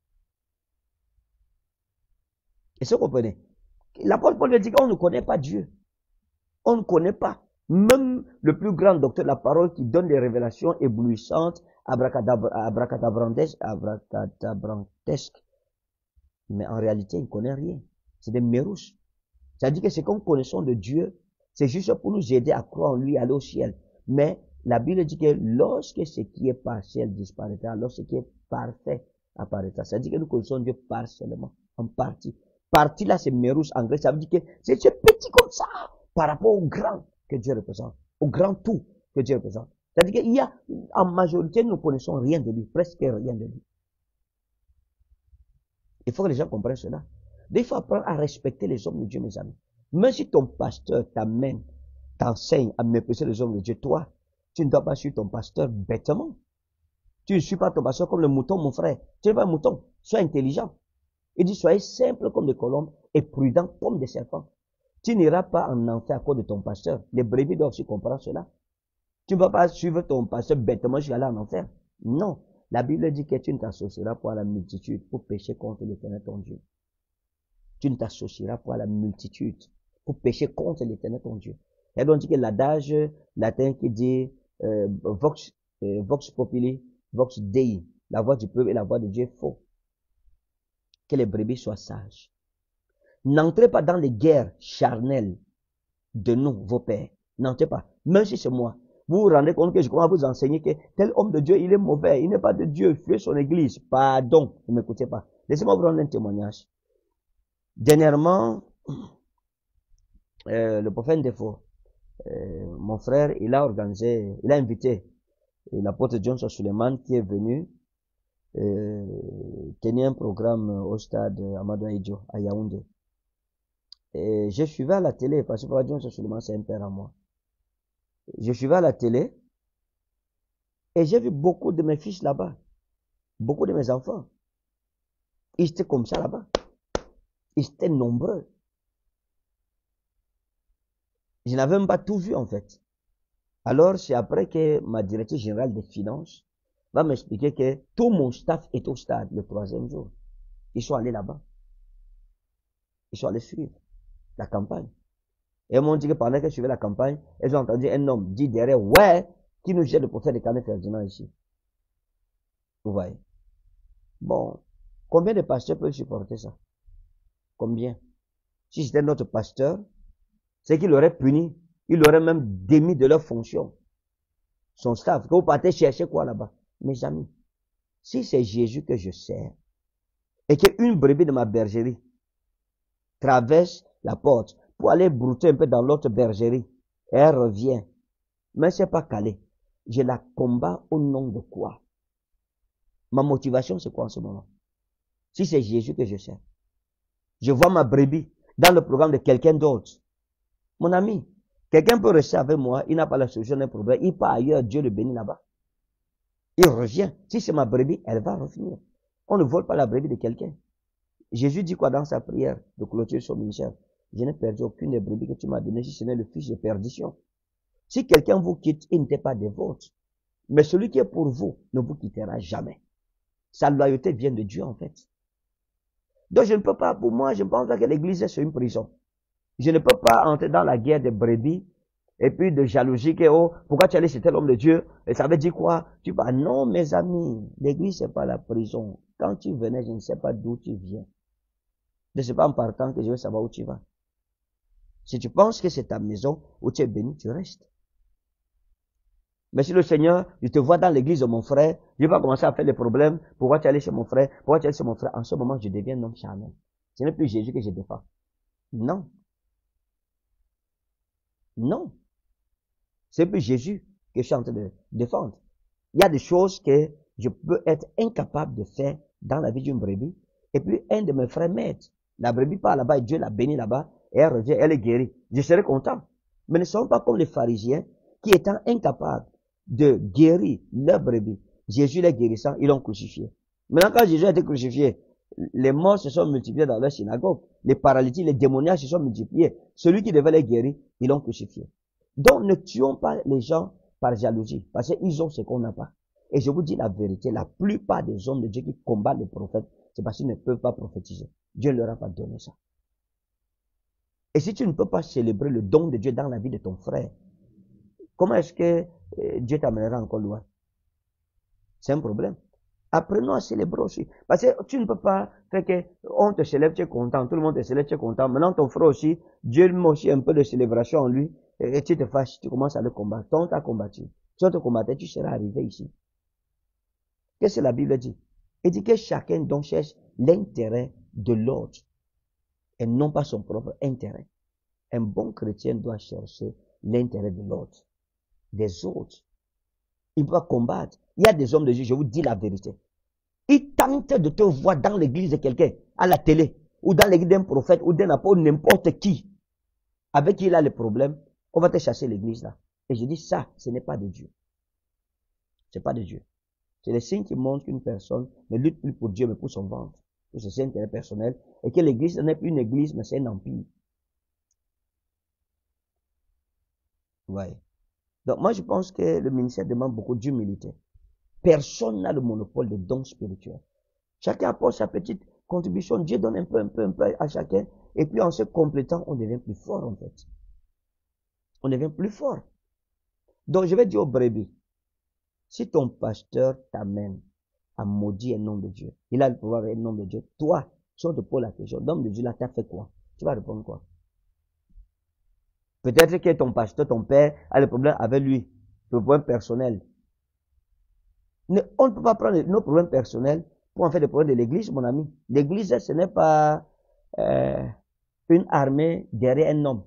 Est-ce que vous comprenez? L'apôtre Paul dit qu'on ne connaît pas Dieu. On ne connaît pas. Même le plus grand docteur de la parole qui donne des révélations éblouissantes, abracadabrantesques, abracadabrantesques. Mais en réalité, il ne connaît rien. C'est des mérous. C'est-à-dire que ce qu'on connaissons de Dieu, c'est juste pour nous aider à croire en lui, aller au ciel. Mais la Bible dit que lorsque ce qui est partiel disparaîtra, lorsque ce qui est parfait apparaîtra. C'est-à-dire que nous connaissons Dieu partiellement, en partie. Partie là, c'est Mérous en grec. Ça veut dire que c'est ce petit comme ça, par rapport au grand que Dieu représente, au grand tout que Dieu représente. C'est-à-dire qu'il y a, en majorité, nous ne connaissons rien de lui, presque rien de lui. Il faut que les gens comprennent cela. Il faut apprendre à respecter les hommes de Dieu, mes amis. Même si ton pasteur t'amène, t'enseigne à mépriser les hommes de Dieu, toi, tu ne dois pas suivre ton pasteur bêtement. Tu ne suis pas ton pasteur comme le mouton, mon frère. Tu n'es pas un mouton. Sois intelligent. Il dit, soyez simple comme des colombes et prudent comme des serpents. Tu n'iras pas en enfer à cause de ton pasteur. Les brebis doivent aussi comprendre cela. Tu ne vas pas suivre ton pasteur bêtement jusqu'à aller en enfer. Non. La Bible dit que tu ne t'associeras pas à la multitude pour pécher contre l'Éternel ton Dieu. Tu ne t'associeras pas à la multitude pour pécher contre l'Éternel ton Dieu. Et donc, on dit que l'adage latin qui dit euh, vox, euh, vox populi, vox dei, la voix du peuple et la voix de Dieu est faux. Que les brebis soient sages. N'entrez pas dans les guerres charnelles de nous, vos pères. N'entrez pas. Même si c'est moi. Vous vous rendez compte que je commence à vous enseigner que tel homme de Dieu, il est mauvais. Il n'est pas de Dieu. Fuyez son église. Pardon. Ne m'écoutez pas. Laissez-moi vous rendre un témoignage. Dernièrement, euh, le prophète Défaut, euh, mon frère, il a organisé, il a invité l'apôtre Johnson Suleiman qui est venu euh, tenir un programme au stade Amadou Ahidjo à Yaoundé. Et je suivais à la télé, parce que Johnson Suleiman c'est un père à moi. Je suivais à la télé et j'ai vu beaucoup de mes fils là-bas, beaucoup de mes enfants. Ils étaient comme ça là-bas. Ils étaient nombreux. Je n'avais même pas tout vu en fait. Alors c'est après que ma directrice générale des finances va m'expliquer que tout mon staff est au stade le troisième jour. Ils sont allés là-bas. Ils sont allés suivre la campagne. Et ils m'ont dit que pendant que je suivais la campagne, ils ont entendu un homme dire derrière, ouais, qui nous jette le prophète de Canet Ferdinand ici. Vous voyez. Bon, combien de pasteurs peuvent supporter ça? Combien? Si c'était notre pasteur, c'est qu'il aurait puni, il aurait même démis de leur fonction son staff. Que vous partez chercher quoi là-bas? Mes amis, si c'est Jésus que je sers, et qu'une brebis de ma bergerie traverse la porte pour aller brouter un peu dans l'autre bergerie, et elle revient, mais c'est pas calé, je la combats au nom de quoi? Ma motivation, c'est quoi en ce moment? Si c'est Jésus que je sers, je vois ma brebis dans le programme de quelqu'un d'autre. Mon ami, quelqu'un peut rester avec moi, il n'a pas la solution d'un problème, il part ailleurs, Dieu le bénit là-bas. Il revient. Si c'est ma brebis, elle va revenir. On ne vole pas la brebis de quelqu'un. Jésus dit quoi dans sa prière de clôture son ministère? Je n'ai perdu aucune des brebis que tu m'as données, si ce n'est le fils de perdition. Si quelqu'un vous quitte, il n'était pas des vôtres. Mais celui qui est pour vous ne vous quittera jamais. Sa loyauté vient de Dieu, en fait. Donc je ne peux pas, pour moi, je pense que l'église est une prison. Je ne peux pas entrer dans la guerre des brebis, et puis de jalousie, que, oh, pourquoi tu es allé chez tel homme de Dieu? Et ça veut dire quoi? Tu vas, non, mes amis, l'église c'est pas la prison. Quand tu venais, je ne sais pas d'où tu viens. Je ne sais pas en partant que je veux savoir où tu vas. Si tu penses que c'est ta maison où tu es béni, tu restes. Mais si le Seigneur, je te vois dans l'église de mon frère, je vais pas commencer à faire des problèmes. Pourquoi tu es allé chez mon frère? Pourquoi tu es allé chez mon frère? En ce moment, je deviens un homme charnel. Ce n'est plus Jésus que je défends. Non. Non. C'est plus Jésus que je suis en train de défendre. Il y a des choses que je peux être incapable de faire dans la vie d'une brebis. Et puis, un de mes frères m'aide. La brebis part là-bas et Dieu l'a béni là-bas. Et elle revient, elle est guérie. Je serai content. Mais ne sommes pas comme les pharisiens qui étant incapables de guérir leur brebis. Jésus les guérissant, ils l'ont crucifié. Maintenant, quand Jésus a été crucifié, les morts se sont multipliés dans leur synagogue. Les paralytiques, les démoniaques se sont multipliés. Celui qui devait les guérir, ils l'ont crucifié. Donc, ne tuons pas les gens par jalousie, parce qu'ils ont ce qu'on n'a pas. Et je vous dis la vérité, la plupart des hommes de Dieu qui combattent les prophètes, c'est parce qu'ils ne peuvent pas prophétiser. Dieu ne leur a pas donné ça. Et si tu ne peux pas célébrer le don de Dieu dans la vie de ton frère, comment est-ce que euh, Dieu t'amènera encore loin? C'est un problème. Apprenons à célébrer aussi. Parce que tu ne peux pas faire que on te célèbre, tu es content, tout le monde te célèbre, tu es content. Maintenant ton frère aussi, Dieu lui met aussi un peu de célébration en lui, et, et tu te fâches, tu commences à le combattre. Ton t'a combattu. Si on te combattait, tu seras arrivé ici. Qu'est-ce que la Bible dit? Elle dit que chacun donc cherche l'intérêt de l'autre et non pas son propre intérêt. Un bon chrétien doit chercher l'intérêt de l'autre, des autres. Il doit combattre. Il y a des hommes de Dieu, je vous dis la vérité. Ils tentent de te voir dans l'église de quelqu'un, à la télé, ou dans l'église d'un prophète, ou d'un apôtre, n'importe qui, avec qui il a le problème, on va te chasser l'église là. Et je dis ça, ce n'est pas de Dieu. Ce n'est pas de Dieu. C'est les signes qui montrent qu'une personne ne lutte plus pour Dieu, mais pour son ventre, pour ses intérêts personnels, et que l'église n'est plus une église, mais c'est un empire. Ouais. Donc moi je pense que le ministère demande beaucoup d'humilité. Personne n'a le monopole des dons spirituels. Chacun apporte sa petite contribution. Dieu donne un peu, un peu, un peu à chacun. Et puis en se complétant, on devient plus fort en fait. On devient plus fort. Donc je vais dire aux brebis, si ton pasteur t'amène à maudire un nom de Dieu, il a le pouvoir avec un nom de Dieu, toi, si on te pose la question, l'homme de Dieu là, t'as fait quoi? Tu vas répondre quoi? Peut-être que ton pasteur, ton père, a le problème avec lui, le problème personnel. On ne peut pas prendre nos problèmes personnels pour en faire des problèmes de l'église, mon ami. L'église, ce n'est pas euh, une armée derrière un homme.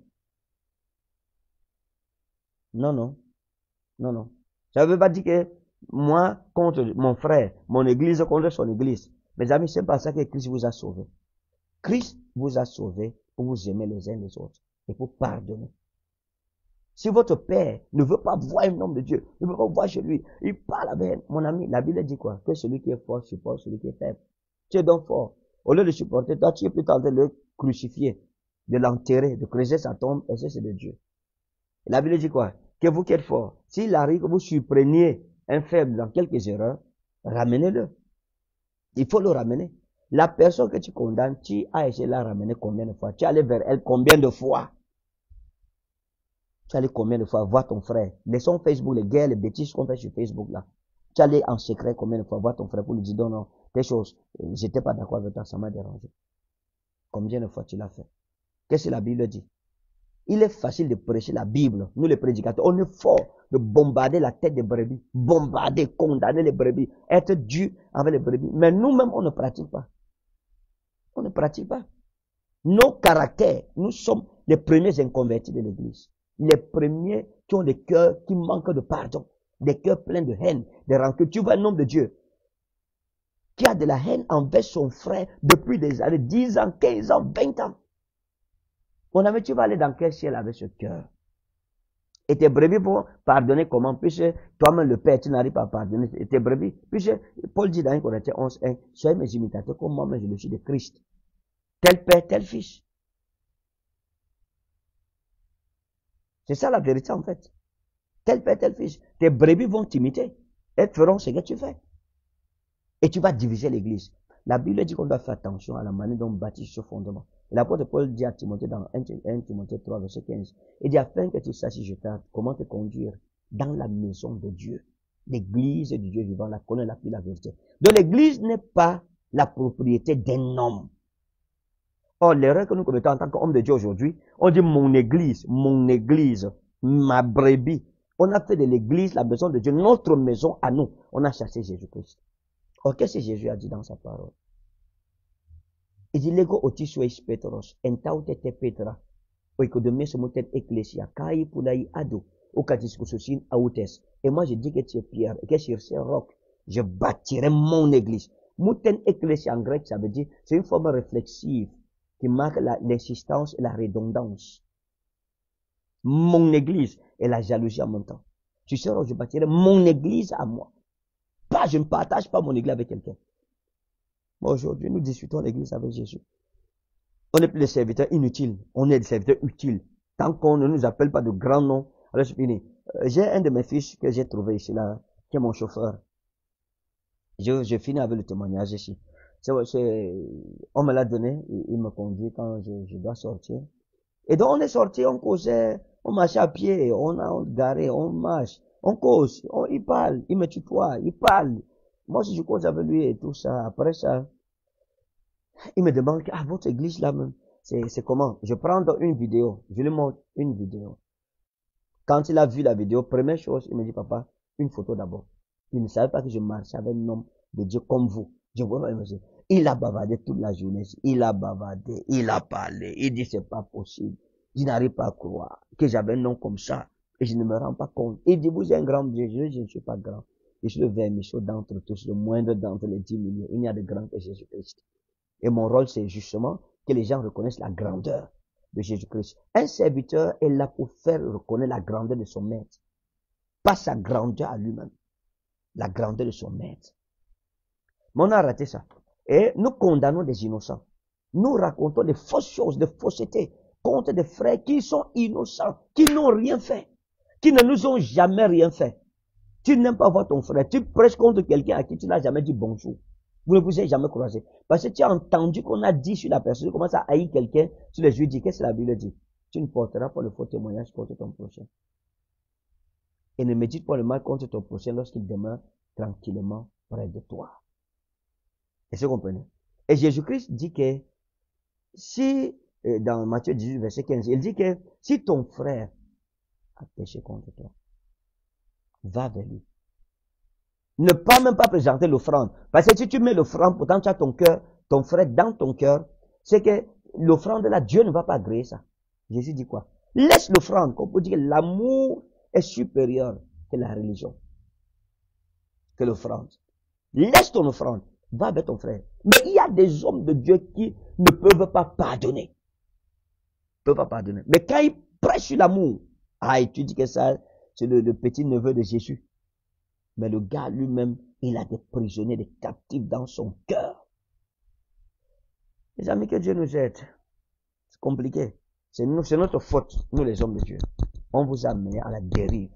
Non, non. Non, non. Ça ne veut pas dire que moi contre mon frère, mon église contre son église. Mes amis, c'est pas ça que Christ vous a sauvé. Christ vous a sauvé pour vous aimer les uns les autres et pour pardonner. Si votre père ne veut pas voir un homme de Dieu, ne veut pas voir chez lui, il parle avec mon ami. La Bible dit quoi? Que celui qui est fort supporte celui qui est faible. Tu es donc fort. Au lieu de supporter, toi, tu es plutôt en train de le crucifier, de l'enterrer, de creuser sa tombe, et ça, c'est de Dieu. Et la Bible dit quoi? Que vous qui êtes fort, s'il arrive que vous surpreniez un faible dans quelques erreurs, ramenez-le. Il faut le ramener. La personne que tu condamnes, tu as essayé de la ramener combien de fois? Tu es allé vers elle combien de fois? Tu allais combien de fois voir ton frère? Laissons Facebook, les guerres, les bêtises qu'on fait sur Facebook là. Tu allais en secret combien de fois voir ton frère pour lui dire non, non, des choses, j'étais pas d'accord avec toi, ça m'a dérangé. Combien de fois tu l'as fait? Qu'est-ce que la Bible dit? Il est facile de prêcher la Bible, nous les prédicateurs, on est fort de bombarder la tête des brebis, bombarder, condamner les brebis, être dur avec les brebis. Mais nous-mêmes, on ne pratique pas. On ne pratique pas. Nos caractères, nous sommes les premiers inconvertis de l'église. Les premiers qui ont des cœurs qui manquent de pardon, des cœurs pleins de haine, de rancune. Tu vois un homme de Dieu qui a de la haine envers son frère depuis des années, dix ans, quinze ans, vingt ans. Mon ami, tu vas aller dans quel ciel avec ce cœur? Et tes brebis vont pardonner comment? Puisque toi-même le Père, tu n'arrives pas à pardonner tes brebis. Puisque Paul dit dans un Corinthiens onze, un, soyez mes imitateurs comme moi-même je le suis de Christ. Tel Père, tel Fils. C'est ça la vérité en fait. Tel Père, tel Fils. Tes brebis vont t'imiter. Elles feront ce que tu fais. Et tu vas diviser l'église. La Bible dit qu'on doit faire attention à la manière dont on bâtit ce fondement. Et l'apôtre Paul dit à Timothée dans un Timothée trois, verset quinze, il dit afin que tu saches, je t'aide, comment te conduire dans la maison de Dieu. L'église du Dieu vivant, la connaît la plus la vérité. Donc l'église n'est pas la propriété d'un homme. Or, l'erreur que nous commettons en tant qu'homme de Dieu aujourd'hui, on dit mon église, mon église, ma brebis. On a fait de l'église la maison de Dieu, notre maison à nous. On a chassé Jésus-Christ. Or, qu'est-ce que Jésus a dit dans sa parole? Il dit, lego oti suis Petros, entaute te Petra, oikodomie se motet ecclesia, kai pulai ado, okatiskusosin autes. Et moi, je dis que tu es Pierre, et que sur ce roc, je bâtirai mon église. Mouten ecclesia en grec, ça veut dire, c'est une forme réflexive qui marque l'insistance et la redondance. Mon église et la jalousie en même temps. Tu sais, je bâtirai mon église à moi. Pas, je ne partage pas mon église avec quelqu'un. Aujourd'hui, nous discutons l'église avec Jésus. On n'est plus des serviteurs inutiles, on est des serviteurs utiles. Tant qu'on ne nous appelle pas de grands noms, alors c'est fini. Euh, j'ai un de mes fils que j'ai trouvé ici, là, qui est mon chauffeur. Je, je finis avec le témoignage ici. C'est, c'est, on me l'a donné, il, il me conduit quand je, je dois sortir. Et donc on est sorti, on causait, on marchait à pied, on a on garé, on marche, on cause, on, il parle, il me tutoie, il parle. Moi aussi je cause avec lui et tout ça. Après ça, il me demande, ah, votre église là même, c'est, c'est comment? Je prends une vidéo, je lui montre une vidéo. Quand il a vu la vidéo, première chose, il me dit, papa, une photo d'abord. Il ne savait pas que je marchais avec un homme de Dieu comme vous. Je vois, il a bavardé toute la journée. Il a bavardé, il a parlé. Il dit, c'est pas possible. Je n'arrive pas à croire que j'avais un nom comme ça. Et je ne me rends pas compte. Il dit, vous êtes un grand Dieu. Je, je ne suis pas grand. Je suis le vermichon d'entre tous, le moindre d'entre les dix millions. Il n'y a de grand que Jésus-Christ. Et mon rôle, c'est justement que les gens reconnaissent la grandeur de Jésus-Christ. Un serviteur est là pour faire reconnaître la grandeur de son maître. Pas sa grandeur à lui-même. La grandeur de son maître. Mais on a raté ça. Et nous condamnons des innocents. Nous racontons des fausses choses, des faussetés contre des frères qui sont innocents, qui n'ont rien fait, qui ne nous ont jamais rien fait. Tu n'aimes pas voir ton frère, tu prêches contre quelqu'un à qui tu n'as jamais dit bonjour. Vous ne vous êtes jamais croisé. Parce que tu as entendu qu'on a dit sur la personne, tu commences à haïr quelqu'un, tu les lui dis, qu'est-ce que la Bible dit? Tu ne porteras pas le faux témoignage contre ton prochain. Et ne médite pas le mal contre ton prochain lorsqu'il demeure tranquillement près de toi. Est-ce que vous comprenez? Et Jésus-Christ dit que si, dans Matthieu dix-huit, verset quinze, il dit que si ton frère a péché contre toi, va vers lui. Ne pas même pas présenter l'offrande. Parce que si tu mets l'offrande, pourtant tu as ton cœur, ton frère dans ton cœur, c'est que l'offrande là, Dieu ne va pas agréer ça. Jésus dit quoi? Laisse l'offrande. On peut dire que l'amour est supérieur que la religion. Que l'offrande. Laisse ton offrande. Va avec ton frère. Mais il y a des hommes de Dieu qui ne peuvent pas pardonner. Ne peuvent pas pardonner. Mais quand ils prêchent sur l'amour, ah, et tu dis que ça, c'est le, le petit neveu de Jésus. Mais le gars lui-même, il a des prisonniers, des captifs dans son cœur. Les amis, que Dieu nous aide. C'est compliqué. C'est nous, c'est notre faute, nous les hommes de Dieu. On vous a amené à la dérive.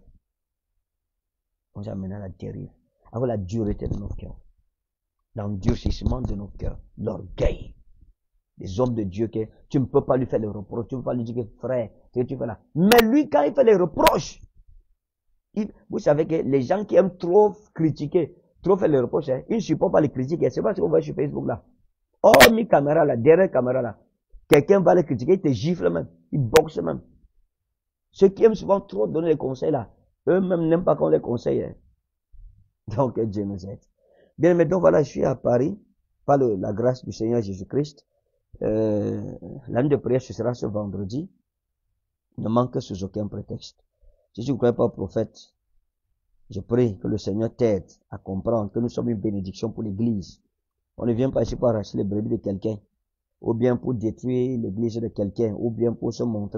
On vous a amené à la dérive. Avec la dureté de nos cœurs. L'endurcissement de nos cœurs. L'orgueil. Les hommes de Dieu que tu ne peux pas lui faire les reproches. Tu ne peux pas lui dire que frère, ce que tu fais là. Mais lui, quand il fait les reproches, il, vous savez que les gens qui aiment trop critiquer, trop faire les reproches, hein, ils ne supportent pas les critiques. C'est pas ce qu'on voit sur Facebook là. Oh, mes caméras là, derrière caméra là. Quelqu'un va les critiquer, il te gifle même. Il boxe même. Ceux qui aiment souvent trop donner les conseils là, eux-mêmes n'aiment pas qu'on les conseille. Hein. Donc, Dieu nous aide. Bien, mais donc voilà, je suis à Paris, par le, la grâce du Seigneur Jésus-Christ. Euh, la nuit de prière, ce sera ce vendredi. Ne manque sous aucun prétexte. Si tu ne crois pas au prophète, je prie que le Seigneur t'aide à comprendre que nous sommes une bénédiction pour l'Église. On ne vient pas ici pour arracher les brebis de quelqu'un, ou bien pour détruire l'Église de quelqu'un, ou bien pour se montrer.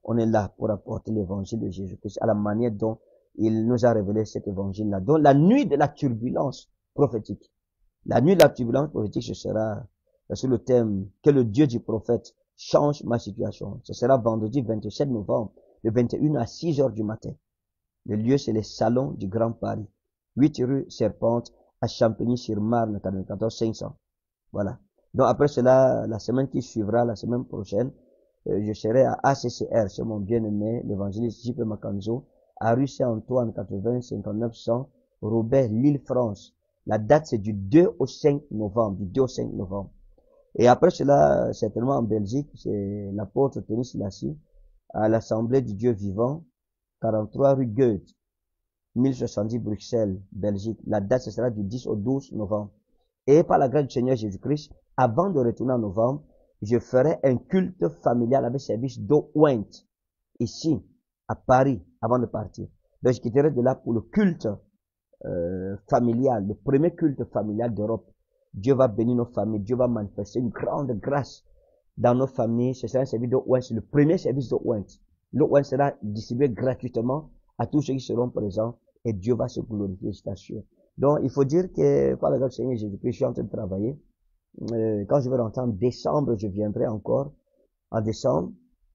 on est là pour apporter l'évangile de Jésus-Christ à la manière dont il nous a révélé cet évangile-là. Donc la nuit de la turbulence prophétique, la nuit de la turbulence prophétique, ce sera sur le thème que le Dieu du prophète change ma situation. Ce sera vendredi vingt-sept novembre, de vingt et une à six heures du matin. Le lieu, c'est les Salons du Grand Paris, huit rue Serpente, à Champigny-sur-Marne, quatre-vingt-quatorze cinq cents. Voilà. Donc après cela, la semaine qui suivra, la semaine prochaine, euh, je serai à A C C R, c'est mon bien-aimé, l'évangéliste J P Makanzo, à rue Saint-Antoine, quatre-vingts cinquante-neuf cent, Robert, Lille, France. La date, c'est du deux au cinq novembre, du deux au cinq novembre. Et après cela, certainement en Belgique, c'est l'apôtre Tony Silassi, à l'Assemblée du Dieu vivant, quarante-trois rue Goethe, mille soixante-dix Bruxelles, Belgique. La date, ce sera du dix au douze novembre. Et par la grâce du Seigneur Jésus-Christ, avant de retourner en novembre, je ferai un culte familial avec service d'eau ointe, ici, à Paris, avant de partir. Donc, je quitterai de là pour le culte euh, familial, le premier culte familial d'Europe. Dieu va bénir nos familles, Dieu va manifester une grande grâce dans nos familles. Ce sera un service d'eau ointe, le premier service d'eau ointe. L'eau ointe sera distribuée gratuitement à tous ceux qui seront présents et Dieu va se glorifier, je t'assure. Donc, il faut dire que, par la grâce du Seigneur Jésus-Christ, je suis en train de travailler. Euh, quand je vais rentrer en décembre, je viendrai encore en décembre.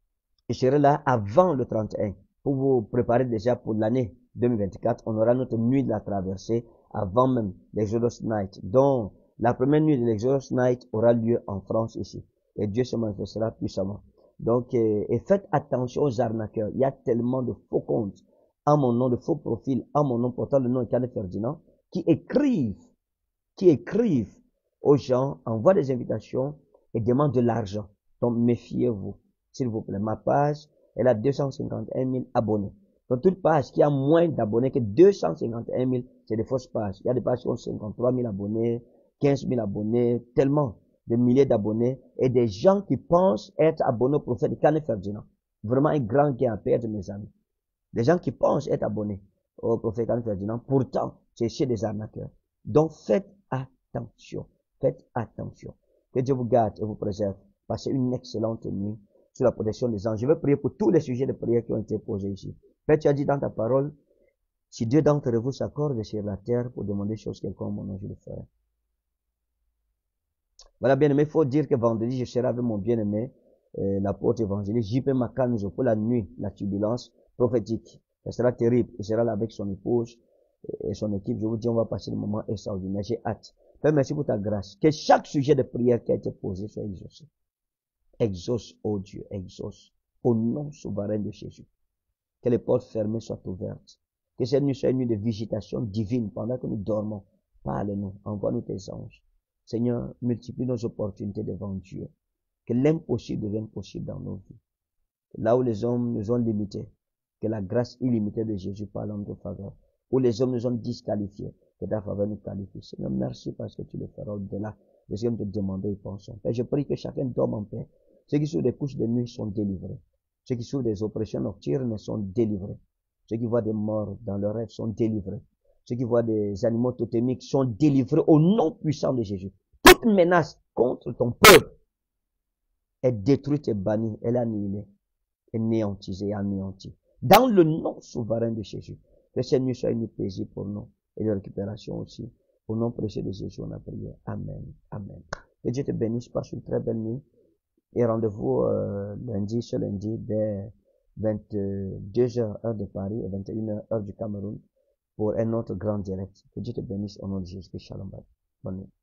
Je serai là avant le trente et un pour vous préparer déjà pour l'année deux mille vingt-quatre. On aura notre nuit de la traversée avant même l'Exodus Night. Donc, la première nuit de l'Exodus Night aura lieu en France ici. Et Dieu se manifestera puissamment. Donc, euh, et faites attention aux arnaqueurs. Il y a tellement de faux comptes en mon nom, de faux profils en mon nom, portant le nom de Kenneth Ferdinand, qui écrivent, qui écrivent aux gens, envoient des invitations et demandent de l'argent. Donc, méfiez-vous, s'il vous plaît. Ma page, elle a deux cent cinquante et un mille abonnés. Donc, toute page qui a moins d'abonnés que deux cent cinquante et un mille, c'est des fausses pages. Il y a des pages qui ont cinquante-trois mille abonnés, quinze mille abonnés, tellement de milliers d'abonnés, et des gens qui pensent être abonnés au prophète Kenneth Ferdinand. Vraiment un grand gain à perdre, mes amis. Des gens qui pensent être abonnés au prophète Kenneth Ferdinand, pourtant, c'est chez des arnaqueurs. Donc, faites attention. Faites attention. Que Dieu vous garde et vous préserve. Passez une excellente nuit sous la protection des anges. Je vais prier pour tous les sujets de prière qui ont été posés ici. Père, tu as dit dans ta parole, si Dieu d'entre vous s'accorde sur la terre pour demander choses quelconques, mon nom, je le ferai. Voilà, bien-aimé, il faut dire que vendredi, je serai avec mon bien-aimé, euh, l'apôtre évangéliste J P Makanzo pour la nuit, la turbulence prophétique. Ça sera terrible. Il sera là avec son épouse et son équipe. Je vous dis, on va passer le moment extraordinaire. J'ai hâte. Père, merci pour ta grâce. Que chaque sujet de prière qui a été posé soit exaucé. Exauce, ô Dieu, exauce. Au nom souverain de Jésus. Que les portes fermées soient ouvertes. Que cette nuit soit une nuit de visitation divine pendant que nous dormons. Parle-nous. Envoie-nous tes anges. Seigneur, multiplie nos opportunités devant Dieu. Que l'impossible devienne possible dans nos vies. Là où les hommes nous ont limités, que la grâce illimitée de Jésus parle en notre faveur. Où les hommes nous ont disqualifiés, que ta faveur nous qualifie. Seigneur, merci parce que tu le feras au-delà de ce que nous te demandons et pensons. Père, je prie que chacun dorme en paix. Ceux qui sont des couches de nuit sont délivrés. Ceux qui souffrent des oppressions nocturnes sont délivrés. Ceux qui voient des morts dans leurs rêves sont délivrés. Ceux qui voient des animaux totémiques sont délivrés au nom puissant de Jésus. Toute menace contre ton peuple est détruite et bannie, elle est annihilée, est néantisée et anéantie. Dans le nom souverain de Jésus. Que cette nuit soit une nuit paisible pour nous et de récupération aussi. Au nom précieux de Jésus, on a prié. Amen. Amen. Que Dieu te bénisse. Passe une très belle nuit. Et rendez-vous euh, lundi, ce lundi, dès vingt-deux heures heure de Paris et vingt et une heures heure du Cameroun pour un autre grand direct. Que Dieu te bénisse au nom de Jésus. Shalom. Bonne nuit.